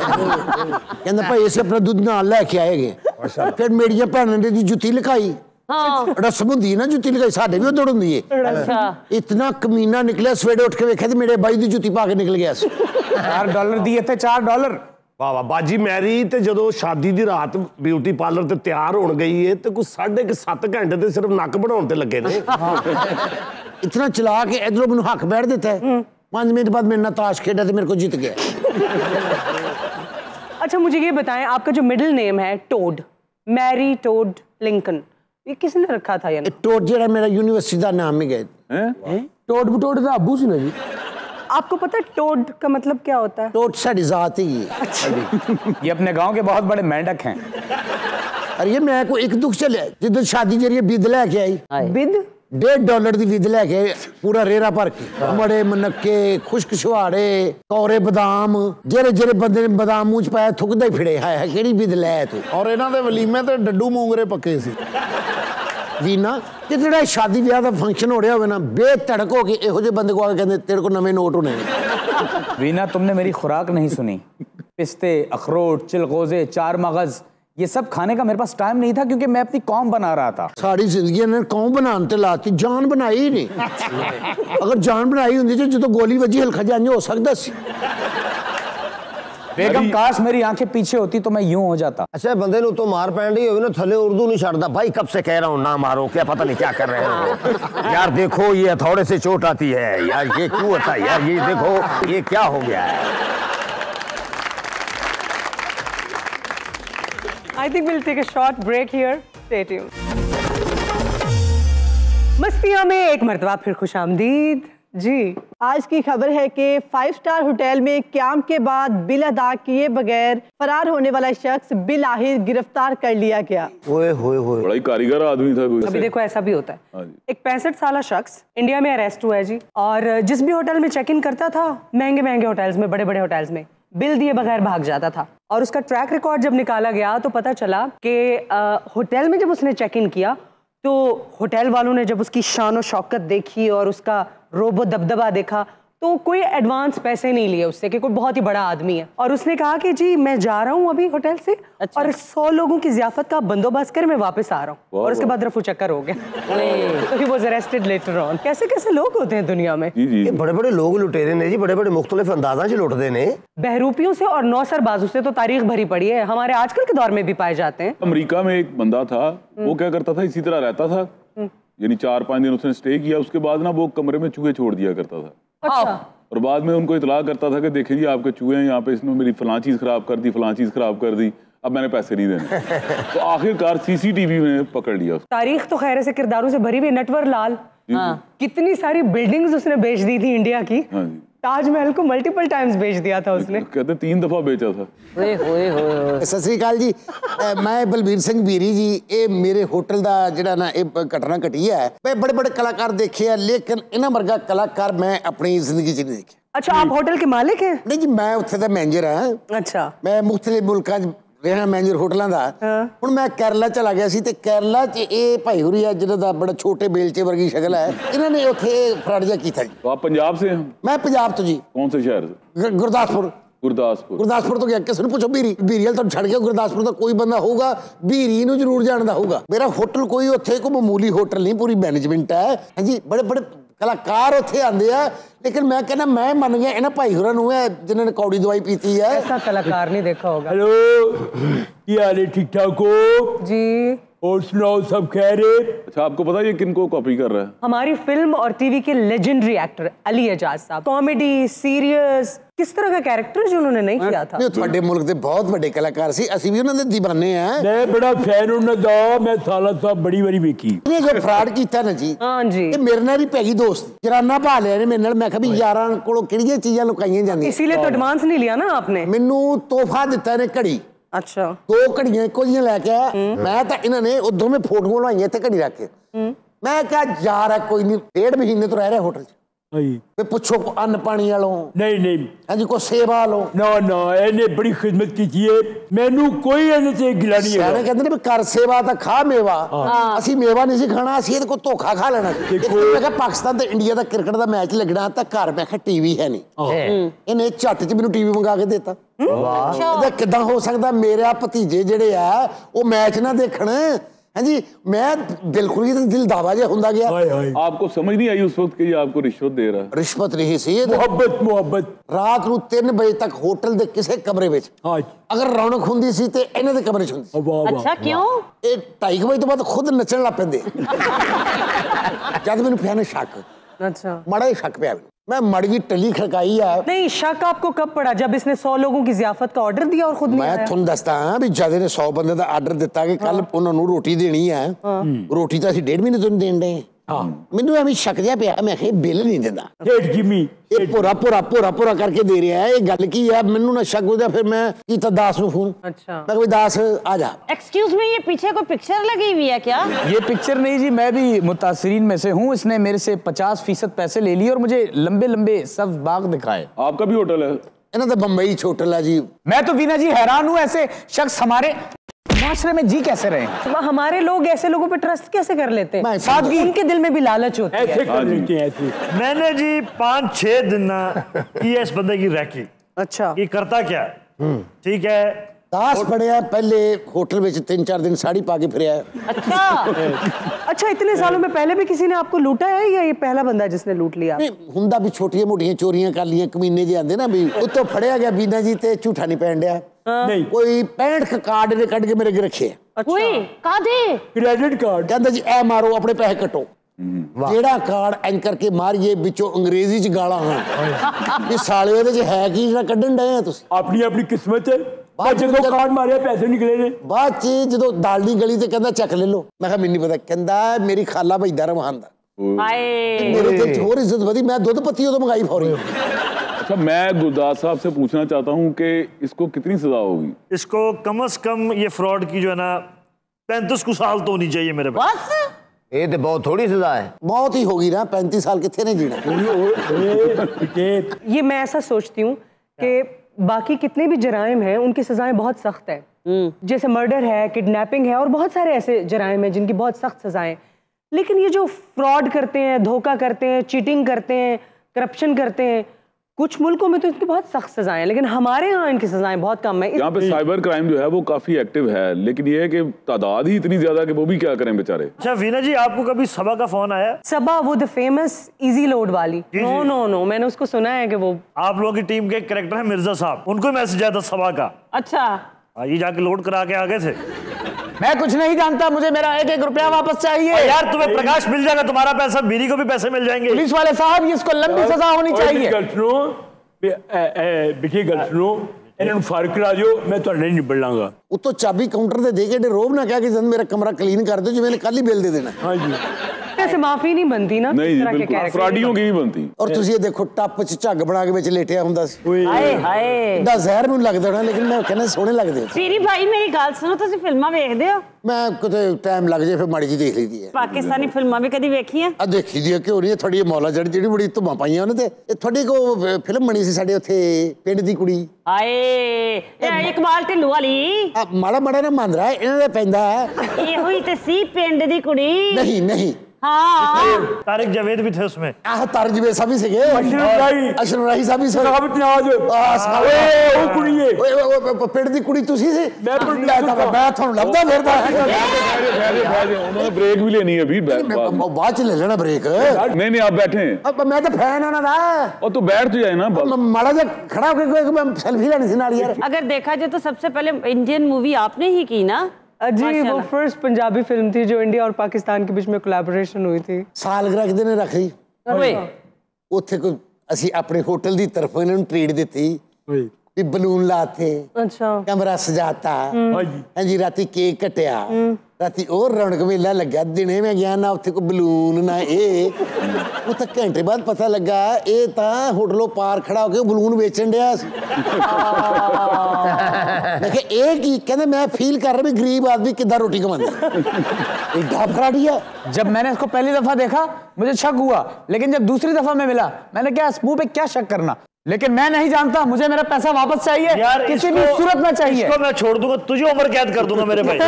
कहंदा भाई इसे अपना दुध नाल लेके आएगे। फिर मेरियां भैणां ने दी जुत्ती लकाई हाँ रस्म होंदी ना जुत्ती लगाई, साडे भी उधर होंदी है। अच्छा इतना कमीना निकलिया, सवेरे उठ के वेख्या ते मेरे बाई दी जुत्ती पा के निकल गया। $4 दिए थे, $4। वाह वाह बाजी मैरी ते जदों शादी दी रात ब्यूटी पार्लर ते तैयार होण गई है ते कोई 7.5 घंटे ते सिर्फ नक बनाउण ते लगे ने। इतना चला के इधरों मैनू हक बैठ देता है, 5 मिनट बाद मेरे नाल ताश खेड़ा ते मेरे को जीत गया। अच्छा मुझे ये बताएं, आपका जो मिडिल नेम है टोड, मैरी टोड लिंकन, ये किसने रखा था? यानी टोड जेड़ा मेरा यूनिवर्सिटी का नाम है गए। टोड बटोड दा अब्बू सी ना जी। आपको पता है टोड का मतलब क्या होता है? टोड साडी जात ही है। ये अपने गांव के बहुत बड़े मेंढक हैं। अरे ये मैं को एक दुख चले जिधर शादी जरिए बिद लेके आई, बिद $1.5 की विद लेके आए, पूरा रेरा भर के, बड़े मनक्के, खुश्क छुहाड़े, कौरे बादाम, जेरे जेरे बंदे ने बादाम मुंह च पाया थुकदा ही फिरे। है केड़ी विद लै तू? और इन्हां दे वलीमे ते डड्डू मोंगरे पक्के सी। वीना कि जेड़ा शादी ब्याह दा फंक्शन हो रहा होवे ना, बेधड़क हो के इहो जे बंदे को आके कहंदे तेरे को नवे नोट होने। वीना तुमने मेरी खुराक नहीं सुनी। पिस्ते, अखरोट, चिलगोजे, 4 मगज, ये सब खाने का मेरे पास टाइम नहीं था क्योंकि मैं अपनी कौम बना रहा था। सारी जिंदगी ने कौम बनाने ते लाती, जान बनाई ही नहीं। अगर जान बनाई होंदी तो जो गोली वजी हल्का जान हो सकता सी। बेगम काश मेरी आंखें पीछे होती तो मैं यूं हो जाता। अच्छा बंदे नु तो मार पैन रही होगी ना, थले उर्दू नहीं छड़ता भाई, कब से कह रहा हूँ ना मारो, क्या पता नहीं क्या कर रहे हो यार। देखो ये थोड़े से चोट आती है यार, ये क्यों होता है यार, ये देखो ये क्या हो गया है। I think we'll take a short break here. Stay tuned. मस्तियां में एक मर्तबा फिर खुशामदीद जी। आज की खबर है कि 5 स्टार होटल में क्याम के बाद बिल अदा किए बगैर फरार होने वाला शख्स बिलाहिर गिरफ्तार कर लिया गया। ओए होए होए, बड़ा ही कारीगर आदमी था कोई। अभी देखो ऐसा भी होता है। एक 65 साल शख्स इंडिया में अरेस्ट हुआ है जी, और जिस भी होटल में चेक इन करता था, महंगे महंगे होटल्स में, बड़े बड़े होटल्स में, बिल दिए बगैर भाग जाता था। और उसका ट्रैक रिकॉर्ड जब निकाला गया तो पता चला कि होटल में जब उसने चेक इन किया तो होटल वालों ने जब उसकी शान और शौकत देखी और उसका रोबो दबदबा देखा तो कोई एडवांस पैसे नहीं लिए उससे कि कोई बहुत ही बड़ा आदमी है। और उसने कहा कि जी मैं जा रहा हूँ अभी होटल से, अच्छा। और 100 लोगों की ज़ियाफत का बंदोबस्त कर मैं वापस आ रहा हूँ। और उसके बाद रफू चक्कर हो गया। तो he was arrested later on. कैसे कैसे लोग होते हैं दुनिया में। ये बड़े बड़े लोग लुटेरे ने जी, बड़े बड़े मुख्तलिफ अंदाजा से लुटते ने। बहरूपियों से और नौसरबाजों से तो तारीख भरी पड़ी है, हमारे आजकल के दौर में भी पाए जाते हैं। अमेरिका में एक बंदा था, वो क्या करता था, इसी तरह रहता था, यानी 4-5 दिन उसने स्टे किया, उसके बाद ना वो कमरे में चूहे छोड़ दिया करता था। अच्छा। और बाद में उनको इतला करता था कि देखें जी आपके चूहे हैं यहाँ पे, इसने मेरी फलां चीज़ खराब कर दी, फलां चीज़ खराब कर दी, अब मैंने पैसे नहीं देने। तो आखिरकार CCTV में पकड़ लिया। तारीख तो खैर से किरदारों से भरी हुई। नटवर लाल, कितनी सारी बिल्डिंग्स उसने बेच दी थी इंडिया की। ताजमहल को मल्टीपल टाइम्स बेच दिया था उसने। कहते 3 दफा बेचा था। सत श्री अकाल जी, मैं बलबीर सिंह बीरी जी। ये मेरे होटल का जिहड़ा ना ये घटना घटी है। मैं बड़े बड़े कलाकार देखे हैं, लेकिन इन्हां वर्गा कलाकार मैं अपनी जिंदगी च नहीं देखे। अच्छा, आप होटल के मालिक हैं? नहीं जी, मैं उत्थे दा मैनेजर हाँ। अच्छा। मैं मुख्तलिफ मुल्कां च रहा मैनेजर होटलों का। हुण मैं केरला चला गया सी ते केरला च ये भाई हुरी है जिन्हां दा बड़ा छोटे बेलचे वर्गी शक्ल है, इन्होंने उत्थे फ्रॉड जिहा कीता जी। तो आप पंजाब से हैं? मैं पंजाब तो जी। कौन से शहर से? गुरदासपुर। गुरदासपुर तो गया, किसी पूछो बीरी बीरी तो छड़ गया। गुरदासपुर का कोई बंदा होगा बीरी नूं जरूर जानदा होगा। मेरा होटल कोई उत्थे कोई मामूली होटल नहीं, पूरी मैनेजमेंट है हाँ जी। बड़े बड़े कलाकार उत्थे आंदे आ, लेकिन मैं कहना मैं मन गया इन्हां भाई होरां नूं जिन्होंने कौड़ी दवाई पीती है। ऐसा कलाकार नहीं देखा होगा। हेलो, क्या हाल है? ठीक ठाक हो जी? और सुनाओ, सब खैरियत? अच्छा, आपको पता है ये किनको कॉपी कर रहा है? हमारी फिल्म और टीवी के लेजेंडरी एक्टर अली एजाज साहब। कॉमेडी, सीरियस, किस तरह का कैरेक्टर जो उन्होंने नहीं किया था। ਤੁਹਾਡੇ मुल्क के बहुत बड़े कलाकार सी, ਅਸੀਂ भी उन्हां दे दीवाने हैं। मैं बड़ा फैन उन्हां दा, मैं साला साहब बड़ी बारी वेखी। ये जो फ्रॉड कीता ना जी, हां जी, ये मेरे नाल ही पैगी दोस्त जराना भा लिया ने मेरे नाल। मैं कहा भी यारां कोलों किहड़ियां चीज़ां लुकाईयां जांदियां, इसीलिए तो एडवांस नहीं लिया ना आपने। मैनू तोहफा दिता ने घड़ी। अच्छा। 2 घड़ियां इक्को जिहियां लैके आया मैं, तो इन्हां ने उह दोवें फोटोआं लवाईयां इत्थे घड़ी रख के। मैं कहा यार कोई नहीं, 1.5 महीने तो रह रहा होटल च, वे पुछो अन्न पानी वालों। नहीं नहीं हाँ जी, कोई सेवा वालों। ना ना, इन्हें बड़ी खिदमत की है, मैनू कोई इन्हें से गिला नहीं है। कहते ने कर सेवा तो खा मेवा। असी मेवा नहीं सी खाना, असी इहदे कोल धोखा खा लेना। मैं कहा पाकिस्तान ते इंडिया दा क्रिकेट दा मैच लगना, तो घर मैं कहा टीवी है नहीं, इन्हें झट च मैनू टीवी मंगा के देता। किदां हो सकदा मेरा भतीजे जिहड़े आ वो मैच ना देखण, हाँ जी, मैं बिल्कुल ही दिल दावा जा होंदा गया। आपको समझ नहीं आई उस वक्त कि ये आपको रिश्वत दे रहा है? रिश्वत नहीं सी, मोहब्बत रात ਨੂੰ 3 ਵਜੇ तक होटल ਦੇ ਕਿਸੇ ਕਮਰੇ ਵਿੱਚ अगर रौनक ਹੁੰਦੀ ਸੀ ਤੇ ਇਹਨਾਂ ਦੇ ਕਮਰੇ 'ਚ ਹੁੰਦੀ। अच्छा क्यों? ਇਹ 2:30 ਵਜੇ ਤੋਂ ਬਾਅਦ ਖੁਦ ਨੱਚਣ ਲੱਗ ਪੈਂਦੇ। ਜਦ ਮੈਨੂੰ ਪਿਆ ਨਾ ਸ਼ੱਕ, अच्छा ਮਾੜਾ ਹੀ ਸ਼ੱਕ ਪਿਆ, मैं मड़ गई टली खड़काई है। नहीं, शक आपको कब पड़ा? जब इसने 100 लोगों की जियाफत का ऑर्डर दिया और खुद नहीं आया? मैं थोड़ा दसदा हां भी जद ने 100 बंदे का आर्डर दिता कि कल उन्हां नूं रोटी देनी है, रोटी तो असीं 1.5 महीने तो नहीं देण दे। ਮੈਨੂੰ ਐਵੇਂ ਸ਼ੱਕ ਜਿਹਾ ਪਿਆ, ਮੈਂ ਕਿਹਾ ਬਿੱਲ ਨਹੀਂ ਦਿੰਦਾ, ਇਹ ਪੂਰਾ ਕਰਕੇ ਦੇ ਰਿਹਾ ਹੈ, ਇਹ ਗੱਲ ਕੀ ਹੈ? ਮੈਨੂੰ ਨਾ ਸ਼ੱਕ ਹੋ ਗਿਆ, ਫਿਰ ਮੈਂ ਕੀਤਾ दास ਨੂੰ ਫੋਨ। अच्छा मैं कोई दास आ जा। एक्सक्यूज मी, ये पीछे कोई पिक्चर लगी हुई है क्या? ये पिक्चर नहीं जी, मैं भी मुतासिरीन में से हूँ। इसने मेरे से 50% पैसे ले लिए और मुझे लंबे लंबे सब्ज बाग दिखाए। आपका भी होटल है? इन्हें तो बम्बई होटल है जी। मैं तो वीना जी हैरान हूँ, ऐसे शख्स हमारे माशरे में जी कैसे रहे? हमारे लोग ऐसे लोगों पे ट्रस्ट कैसे कर लेते हैं? सादगी, उनके दिल में भी लालच होती है। ऐसे कर लेते हैं ऐसे। मैंने जी 5-6 दिन की इस बंदे की रैकी। अच्छा, ये करता क्या? ठीक है, दास पड़िया पहले होटल में 3-4 दिन साड़ी पा के फिर आया। अच्छा अच्छा, इतने सालों में पहले भी किसी ने आपको लूटा है या ये पहला बंदा जिसने लूट लिया? नहीं, हुंदा भी छोटियां मोटियां चोरियां कर लिया, कमीने जी आंदे ना भी, उत्तों फड़िया गया बीना जी ते झूठा नहीं पैन दिया। नहीं, कोई 65 कार्ड ने कट के मेरे अगे रखे। कोई कादे क्रेडिट कार्ड कहंदा जी ए मारो अपने पैसे कटो। जेड़ा कार्ड एंकर करके मारिए बिचों अंग्रेजी च गाला हां कि साले ओदे च है की जेड़ा कढन डे हैं तुसी? अपनी अपनी किस्मत है। बाद जो कार्ड मारे पैसे निकले ने, बाद च जदों दालदी गली ते कहंदा चेक ले लो, मैं कहा मैनू पता, कहंदा मेरी खाला भईदा रवान दा। हाय, मेरे दिल च होर इज्जत वधी, मैं दूध पत्ती ओदों मंगाई फौरी। अच्छा, मैं गुरदास साहब से पूछना चाहता हूँ कि इसको कितनी सजा होगी? इसको कम से कम ये फ्रॉड की जो है ना 35 साल तो होनी चाहिए मेरे पास। ये तो बहुत थोड़ी सजा है। मौत ही होगी ना, 35 साल कितने नहीं जीना। ये मैं ऐसा सोचती हूँ कि बाकी कितने भी जराइम हैं उनकी सजाएं बहुत सख्त है। जैसे मर्डर है, किडनैपिंग है और बहुत सारे ऐसे जराइम हैं जिनकी बहुत सख्त सजाएं। लेकिन ये जो फ्रॉड करते हैं, धोखा करते हैं, चीटिंग करते हैं, करप्शन करते हैं, कुछ मुल्कों में तो इनकी बहुत सख्त सजाएं हैं, लेकिन हमारे यहाँ इनकी सजाएं बहुत कम है। यहाँ पे साइबर क्राइम जो है वो काफी एक्टिव है, लेकिन ये है कि तादाद ही इतनी ज्यादा कि वो भी क्या करें बेचारे। अच्छा वीना जी, आपको कभी सबा का फोन आया? सबा, वो द फेमस इजी लोड वाली? नो, मैंने उसको सुना है कि वो आप लोगों की टीम के कैरेक्टर है मिर्जा साहब, उनको मैसेज आया था सबा का। अच्छा, ये जाके लोड करा के आ गए थे। मैं कुछ नहीं जानता, मुझे मेरा 1-1 रुपया वापस चाहिए। यार तुम्हें प्रकाश मिल जाएगा, तुम्हारा पैसा, बीरी को भी पैसे मिल जाएंगे। पुलिस वाले साहब, इसको लंबी सजा होनी चाहिए। इन्होंने फारिग करा दियो, मैं तो नहीं निबड़ लांगा। उतो चाबी काउंटर ते दे के रोब ना क्या कि जब मेरा कमरा क्लीन कर दो, जो मैंने कल ही बिल दे देना। हाँ जी, ऐसे माफी नहीं बनती ना, नहीं जी, बिल्कुल फ्रॉडियों की नहीं बनती। और तुसी ये देखो टप च झग बना के विच लेटिया हुंदा सी। हाय हाय, दा जहर ਨੂੰ ਲੱਗਦਾ ਨਾ, लेकिन मैं कहना सोहने लगदे। पीरी भाई मेरी गल सुनो, तुसी फिल्मां देखदे हो? मैं किते टाइम लग जाए फिर माड़ी जी देख लीदी है। पाकिस्तानी फिल्मां भी कदी देखी हैं? आ देखी दी है, क्यों नहीं? थोड़ी मौला ਜਿਹੜੀ ਬੜੀ ਧੁੰਮਾਂ ਪਾਈਆਂ ਉਹਨੇ ਤੇ ਇਹ ਥੋੜੀ ਕੋ ਫਿਲਮ ਬਣੀ ਸੀ ਸਾਡੇ ਉੱਥੇ ਪਿੰਡ ਦੀ ਕੁੜੀ। ਹਾਏ, ਇਹ ਇਕਬਾਲ ਢਿੱਲੋਂ ਵਾਲੀ। ਮਾੜਾ ਮਾੜਾ ਨਾ ਮੰਨ ਰਹਾ ਇਹਨਾਂ ਦਾ ਪੈਂਦਾ ਹੈ। ਇਹ ਹੋਈ ਤੇ ਸੀ ਪਿੰਡ ਦੀ ਕੁੜੀ। नहीं हाँ, तारिक जावेद भी थे उसमें। तारिक जावेद साहब भी थे, अशरफ राही साहब भी थे। पिंड दी कुड़ी तुसी सी? मैं ਤੁਹਾਨੂੰ ਲੱਭਦਾ ਫਿਰਦਾ। उन्होंने ब्रेक भी लेनी है अभी, बाद च ले लेना ब्रेक। नहीं आप बैठे। अब मैं तो फैन हूं ना। और तू बैठ तो जाए ना, माड़ा जा खड़ा होकर मैं सेल्फी लेनी थी नाल यार। अगर देखा जाए तो सबसे पहले इंडियन मूवी आपने ही की ना? जी, वो फर्स्ट पंजाबी फिल्म थी जो इंडिया और पाकिस्तान के बीच में कोलैबोरेशन हुई थी। सालगिरह किसी ने रख ली ਉੱਥੇ ਕੋਈ ਅਸੀਂ ਆਪਣੇ ਹੋਟਲ ਦੀ ਤਰਫੋਂ ਇਹਨਾਂ ਨੂੰ ਟ੍ਰੀਟ ਦਿੱਤੀ ਵੀ ਬਲੂਨ ਲਾਤੇ। ਅੱਛਾ, ਕਮਰਾ ਸਜਾਤਾ। ਹਾਂਜੀ, ਰਾਤੀ ਕੇਕ ਕਟਿਆ, ਰਾਤੀ ਉਹ ਰੌਣਕ ਮੇਲਾ ਲੱਗਾ। ਦਿਨੇ ਮੈਂ ਗਿਆ ਨਾ ਉੱਥੇ ਕੋਈ ਬਲੂਨ ਨਾ ਇਹ। ਉਹ ਤਾਂ ਘੰਟੇ ਬਾਅਦ ਪਤਾ ਲੱਗਾ ਇਹ ਤਾਂ ਹੋਟਲੋਂ ਪਾਰ ਖੜਾ ਹੋ ਕੇ ਬਲੂਨ ਵੇਚਣ ਡਿਆ ਸੀ। मैं एक ही कहते मैं फील कर रहा भी गरीब आदमी कितना रोटी कमाता है। जब मैंने इसको पहली दफा देखा मुझे शक हुआ, लेकिन जब दूसरी दफा में मिला मैंने क्या इस मुंह पे क्या शक करना, लेकिन मैं नहीं जानता, मुझे मेरा पैसा वापस चाहिए किसी भी सूरत में चाहिए। इसको मैं छोड़ दूंगा, तुझे उम्र कैद कर दूंगा मेरे भाई।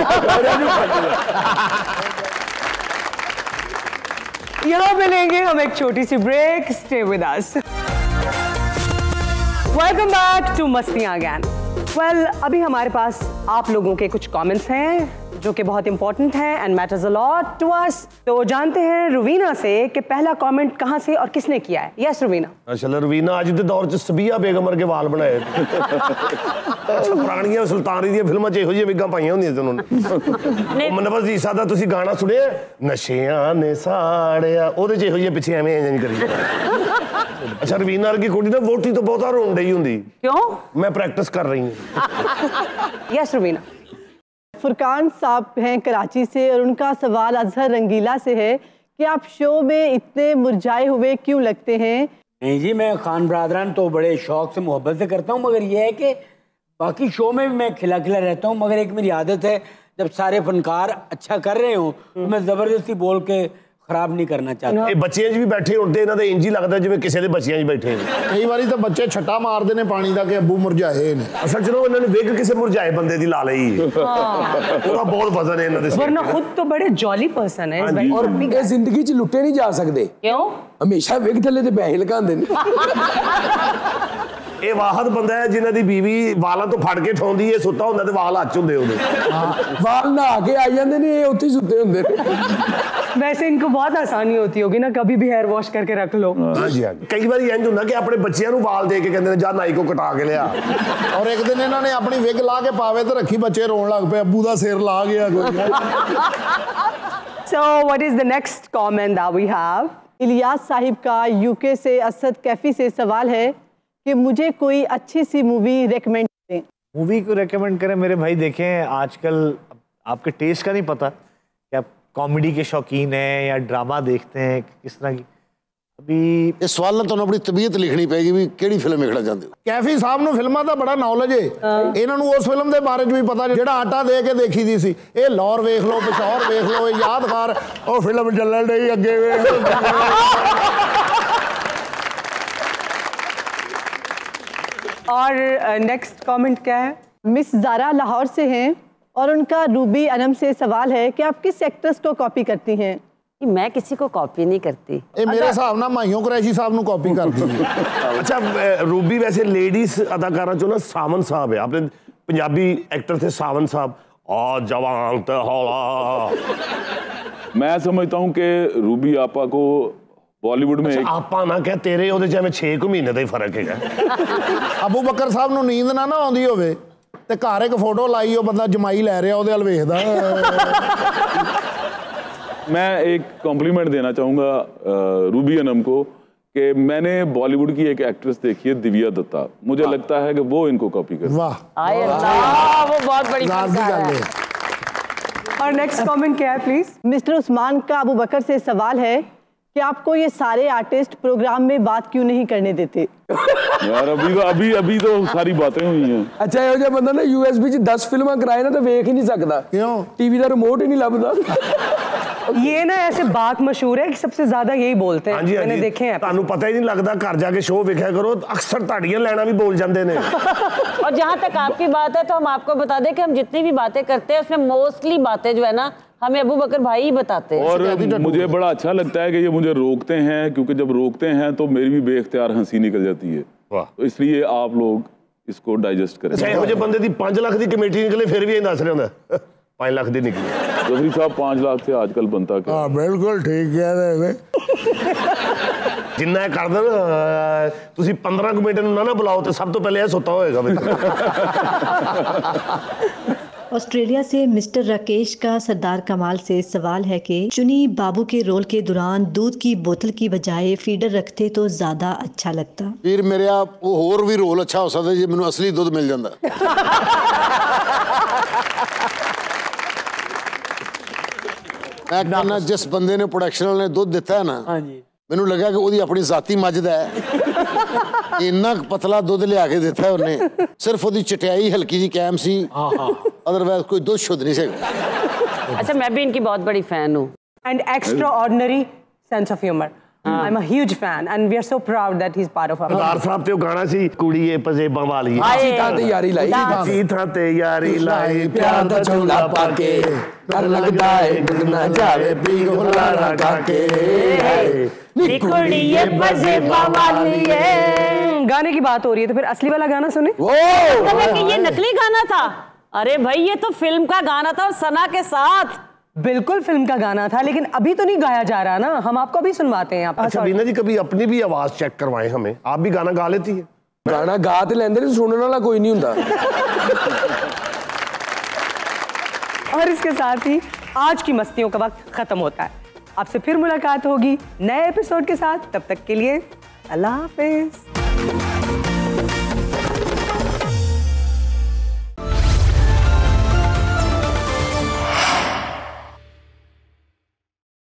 यहाँ मिलेंगे हम एक छोटी सी break, stay with us. Welcome back to Mastiyan Gyan. Well, अभी हमारे पास आप लोगों के कुछ कमेंट्स हैं जो कि बहुत इंपॉर्टेंट हैं and matters a lot to us. तो जानते हैं रुवीना से कि पहला कमेंट कहां से और किसने किया है। यस रुवीना। अच्छा रुवीना, अज के दौर च सबिया बेगम वर्गे वाल बनाए। पुरानियां सुल्तानी दी फिल्मां च इहो जिहियां विगां पाईयां हुंदियां सी उन्होंने। मनवज ईसा दा तुसीं गाना सुनिया, नशियां ने साड़िया, ओहदे च इहो जिहियां पिछे एवें इंज करी। अच्छा रवीना वर्गी कुड़ी ना वोटी तो बहुता रोन डई हुंदी। क्यों? मैं प्रैक्टिस कर रही हूं। यस रुवीना। फुरकान साहब हैं कराची से और उनका सवाल अजहर रंगीला से है कि आप शो में इतने मुरझाए हुए क्यों लगते हैं? नहीं जी, मैं खान बरादरान तो बड़े शौक से मोहब्बत से करता हूँ, मगर यह है कि बाकी शो में भी मैं खिला खिला रहता हूँ, मगर एक मेरी आदत है जब सारे फनकार अच्छा कर रहे हो तो मैं जबरदस्ती बोल के खराब नहीं करना चाहता। ਇਹ ਬੱਚਿਆਂ 'ਚ ਵੀ ਬੈਠੇ ਹੁੰਦੇ, ਇਹਨਾਂ ਦੇ ਇੰਜ ਹੀ ਲੱਗਦਾ ਜਿਵੇਂ ਕਿਸੇ ਦੇ ਬੱਚਿਆਂ 'ਚ ਬੈਠੇ ਨੇ। ਕਈ ਵਾਰੀ ਤਾਂ ਬੱਚੇ ਛੱਟਾ ਮਾਰਦੇ ਨੇ ਪਾਣੀ ਦਾ ਕਿ ਅੱਬੂ ਮੁਰਝਾਏ ਨੇ। ਅਸਲ 'ਚ ਇਹਨਾਂ ਨੇ ਵਿਗ ਕਿਸੇ ਮੁਰਝਾਏ ਬੰਦੇ ਦੀ ਲਾ ਲਈ। ਉਹਦਾ ਬਹੁਤ ਵਜ਼ਨ ਹੈ ਇਹਨਾਂ ਦੇ ਸਿਰ। वरना खुद तो बड़े जॉली पर्सन है। और ये जिंदगी च लुटे नहीं जा सकते। क्यों? हमेशा विग थले ते पैसे लगांदे ने। ਇਹ ਵਾਹਦ ਬੰਦਾ ਹੈ ਜਿਨ੍ਹਾਂ ਦੀ ਬੀਵੀ ਵਾਲਾਂ ਤੋਂ ਫੜ ਕੇ ਠਾਉਂਦੀ ਹੈ, ਸੁੱਤਾ ਹੁੰਦਾ ਤੇ ਵਾਲ ਹੱਥ ਹੁੰਦੇ ਉਹਦੇ। वाल नहा के आ जाते ने, ये उत्थे सुते हुंदे ने। वैसे इनको बहुत आसानी होती होगी ना, कभी भी हेयर वॉश करके रख लो। हाँ जी, हाँ। कई बार इंज ਹੁੰਦਾ ਕਿ ਆਪਣੇ ਬੱਚਿਆਂ ਨੂੰ ਵਾਲ ਦੇ ਕੇ ਕਹਿੰਦੇ ਨੇ ਜਾ ਨਾਈ ਕੋ ਕਟਾ ਕੇ ਲਿਆ। ਔਰ ਇੱਕ ਦਿਨ ਇਹਨਾਂ ਨੇ ਆਪਣੀ ਵਿਗ ਲਾ ਕੇ ਪਾਵੇ ਤੇ ਰੱਖੀ, ਬੱਚੇ ਰੋਣ ਲੱਗ ਪਏ, ਅੱਬੂ ਦਾ ਸਿਰ ਲਾ ਗਿਆ ਕੋਈ। So what is the next comment that we have? Ilyas Sahib का यूके से असद कैफी से सवाल है कि मुझे कोई अच्छी सी मूवी रेकमेंड करें। मूवी को रेकमेंड करें मेरे भाई। देखें आजकल आपके टेस्ट का नहीं पता कि आप कॉमेडी के शौकीन हैं या ड्रामा देखते हैं, किस तरह की। अभी इस सवाल ने ਤੁਹਾਨੂੰ ਆਪਣੀ ਤਬੀਅਤ ਲਿਖਣੀ ਪੈਗੀ ਵੀ ਕਿਹੜੀ ਫਿਲਮ ਵੇਖਣਾ ਚਾਹੁੰਦੇ ਹੋ। ਕੈਫੀ ਸਾਹਿਬ ਨੂੰ ਫਿਲਮਾਂ ਦਾ ਬੜਾ ਨੌਲੇਜ ਹੈ, ਇਹਨਾਂ ਨੂੰ ਉਸ ਫਿਲਮ ਦੇ ਬਾਰੇ 'ਚ ਵੀ ਪਤਾ ਜਿਹੜਾ ਆਟਾ ਦੇ ਕੇ ਦੇਖੀ ਦੀ ਸੀ। ਇਹ ਲਾਹੌਰ ਵੇਖ ਲਓ, ਪਿਸ਼ੌਰ ਵੇਖ ਲਓ, ਇਹ ਯਾਦਗਾਰ ਉਹ ਫਿਲਮ ਚੱਲਣ ਡਈ ਅੱਗੇ ਵੇਖ। और नेक्स्ट कमेंट क्या है? मिस ज़ारा लाहौर से हैं और उनका रूबी अनम से सवाल है कि आप किस एक्ट्रेस को कॉपी करती हैं? मैं किसी को कॉपी नहीं करती। ਇਹ ਮੇਰੇ ਹਿਸਾਬ ਨਾਲ ਮਾਹੀਓ ਕੁਰੈਸ਼ੀ ਸਾਹਿਬ ਨੂੰ ਕਾਪੀ ਕਰਦੀ ਹੈ। ਅੱਛਾ रूबी वैसे लेडीज अदाकारा चो ना सावन साहब है, आपने पंजाबी एक्टर थे सावन साहब। और जवान ते हौला। मैं समझता हूँ कि रूबी आपा को बॉलीवुड में अच्छा, आपा ना क्या तेरे ਉਹਦੇ ਚ ਐਵੇਂ 6 ਮਹੀਨੇ ਦਾ ਹੀ ਫਰਕ ਹੈਗਾ। ਅਬੂ ਬਕਰ ਸਾਹਿਬ ਨੂੰ ਨੀਂਦ ਨਾ ਆਉਂਦੀ ਹੋਵੇ ਤੇ ਘਰ ਇੱਕ ਫੋਟੋ ਲਾਈ, ਉਹ ਬੰਦਾ ਜਮਾਈ ਲੈ ਰਿਹਾ, ਉਹਦੇ ਵੱਲ ਵੇਖਦਾ। मैं एक कॉम्प्लीमेंट देना चाहूँगा रूबी अनम को कि मैंने बॉलीवुड की एक एक्ट्रेस देखी है दिव्या दत्ता, मुझे लगता है कि वो इनको कॉपी कर। वाह, वो बहुत बड़ी फनकार है। और नेक्स्ट कमेंट क्या है प्लीज? मिस्टर उस्मान का अबू बकर से सवाल है कि आपको ये सारे आर्टिस्ट प्रोग्राम में बात क्यों नहीं करने देते? यार अभी तो सारी बातें हुई हैं। अच्छा ਇਹੋ ਜਿਹਾ ਬੰਦਾ ਨਾ USB 'ਚ 10 ਫਿਲਮਾਂ ਕਰਾਏ ਨਾ ਤਾਂ ਵੇਖ ਹੀ ਨਹੀਂ ਸਕਦਾ। ਕਿਉਂ? ਟੀਵੀ ਦਾ ਰਿਮੋਟ ਹੀ ਨਹੀਂ ਲੱਭਦਾ। ये ना ऐसे बात मशहूर है कि सबसे ज्यादा यही बोलते हैं। मैंने देखे हैं। ਤੁਹਾਨੂੰ पता ही नहीं लगता, घर जाके शो वेख्या करो, अक्सर ताड़ियां लेना भी बोल जाते हैं। और जहाँ तक आपकी बात है तो हम आपको बता दें कि हम जितनी भी बातें करते हैं उसमें मोस्टली बातें जो है ना हमें अबू बकर भाई ही बताते हैं। और मुझे बड़ा अच्छा लगता है कि ये मुझे रोकते हैं, क्योंकि जब रोकते हैं तो मेरी भी बेख्तियार हंसी निकल जाती है। तो इसलिए आप लोग इसको डाइजेस्ट करें। अच्छा ਇਹੋ ਜਿਹੇ ਬੰਦੇ ਦੀ 5 ਲੱਖ ਦੀ ਕਮੇਟੀ ਨਿਕਲੇ ਫਿਰ ਵੀ ਇਹ ਦੱਸ ਰਿਹਾ ਹੁੰਦਾ 5 ਲੱਖ ਦੀ ਨਿਕਲੀ। जफरी साहब 5 लाख से आजकल बनता क्या? हाँ बिल्कुल ठीक कह रहे हैं। जिन्ना कर देन तुसी 15 कमेटी ना बुलाओ तो सब तो पहले यह सोता होएगा। ऑस्ट्रेलिया से मिस्टर राकेश का सरदार कमाल से सवाल है कि चुनी बाबू के रोल के दौरान दूध की बोतल की बजाय फीडर रखते तो ज्यादा अच्छा लगता। फिर मेरे वो होर भी रोल अच्छा हो सकता जे मैनू असली दूध मिल जाता। मैं कहना जिस बंदे ने प्रोडक्शन वाले ने दुध दिता है ना, मैनू लगा कि वो अपनी जाती मझ दा है। इन्ना पतला दुध लिया के दिता है उन्हें, सिर्फ वो चटियाई हल्की जी कैम सी, अदरवाइज कोई दुध शुद्ध नहीं सकता। अच्छा मैं भी इनकी बहुत बड़ी फैन हूँ। And extraordinary sense of humour. I'm a huge fan and we are so proud that he's part of our Sardar Sahab ते गाना सी कुड़ीए पजेबां वाली सीता ते यारी लाई, सीता ते यारी लाई, प्यार दा झोला पाके डर लगदा है डुगना जावे पी गोला काके। गाने की बात हो रही है तो फिर असली वाला गाना सुने। कि ये नकली गाना था? अरे भाई ये तो फिल्म का गाना था और सना के साथ। बिल्कुल फिल्म का गाना था, लेकिन अभी तो नहीं गाया जा रहा ना, हम आपको अभी सुनवाते हैं। अच्छा बीना जी, कभी अपनी भी आवाज चेक करवाएं हमें, आप भी गाना गा लेती है? गाना गा तो लेंदे, सुनने वाला कोई नहीं होता। और इसके साथ ही आज की मस्तियों का वक्त खत्म होता है। आपसे फिर मुलाकात होगी नए एपिसोड के साथ, तब तक के लिए अल्लाह हाफिज।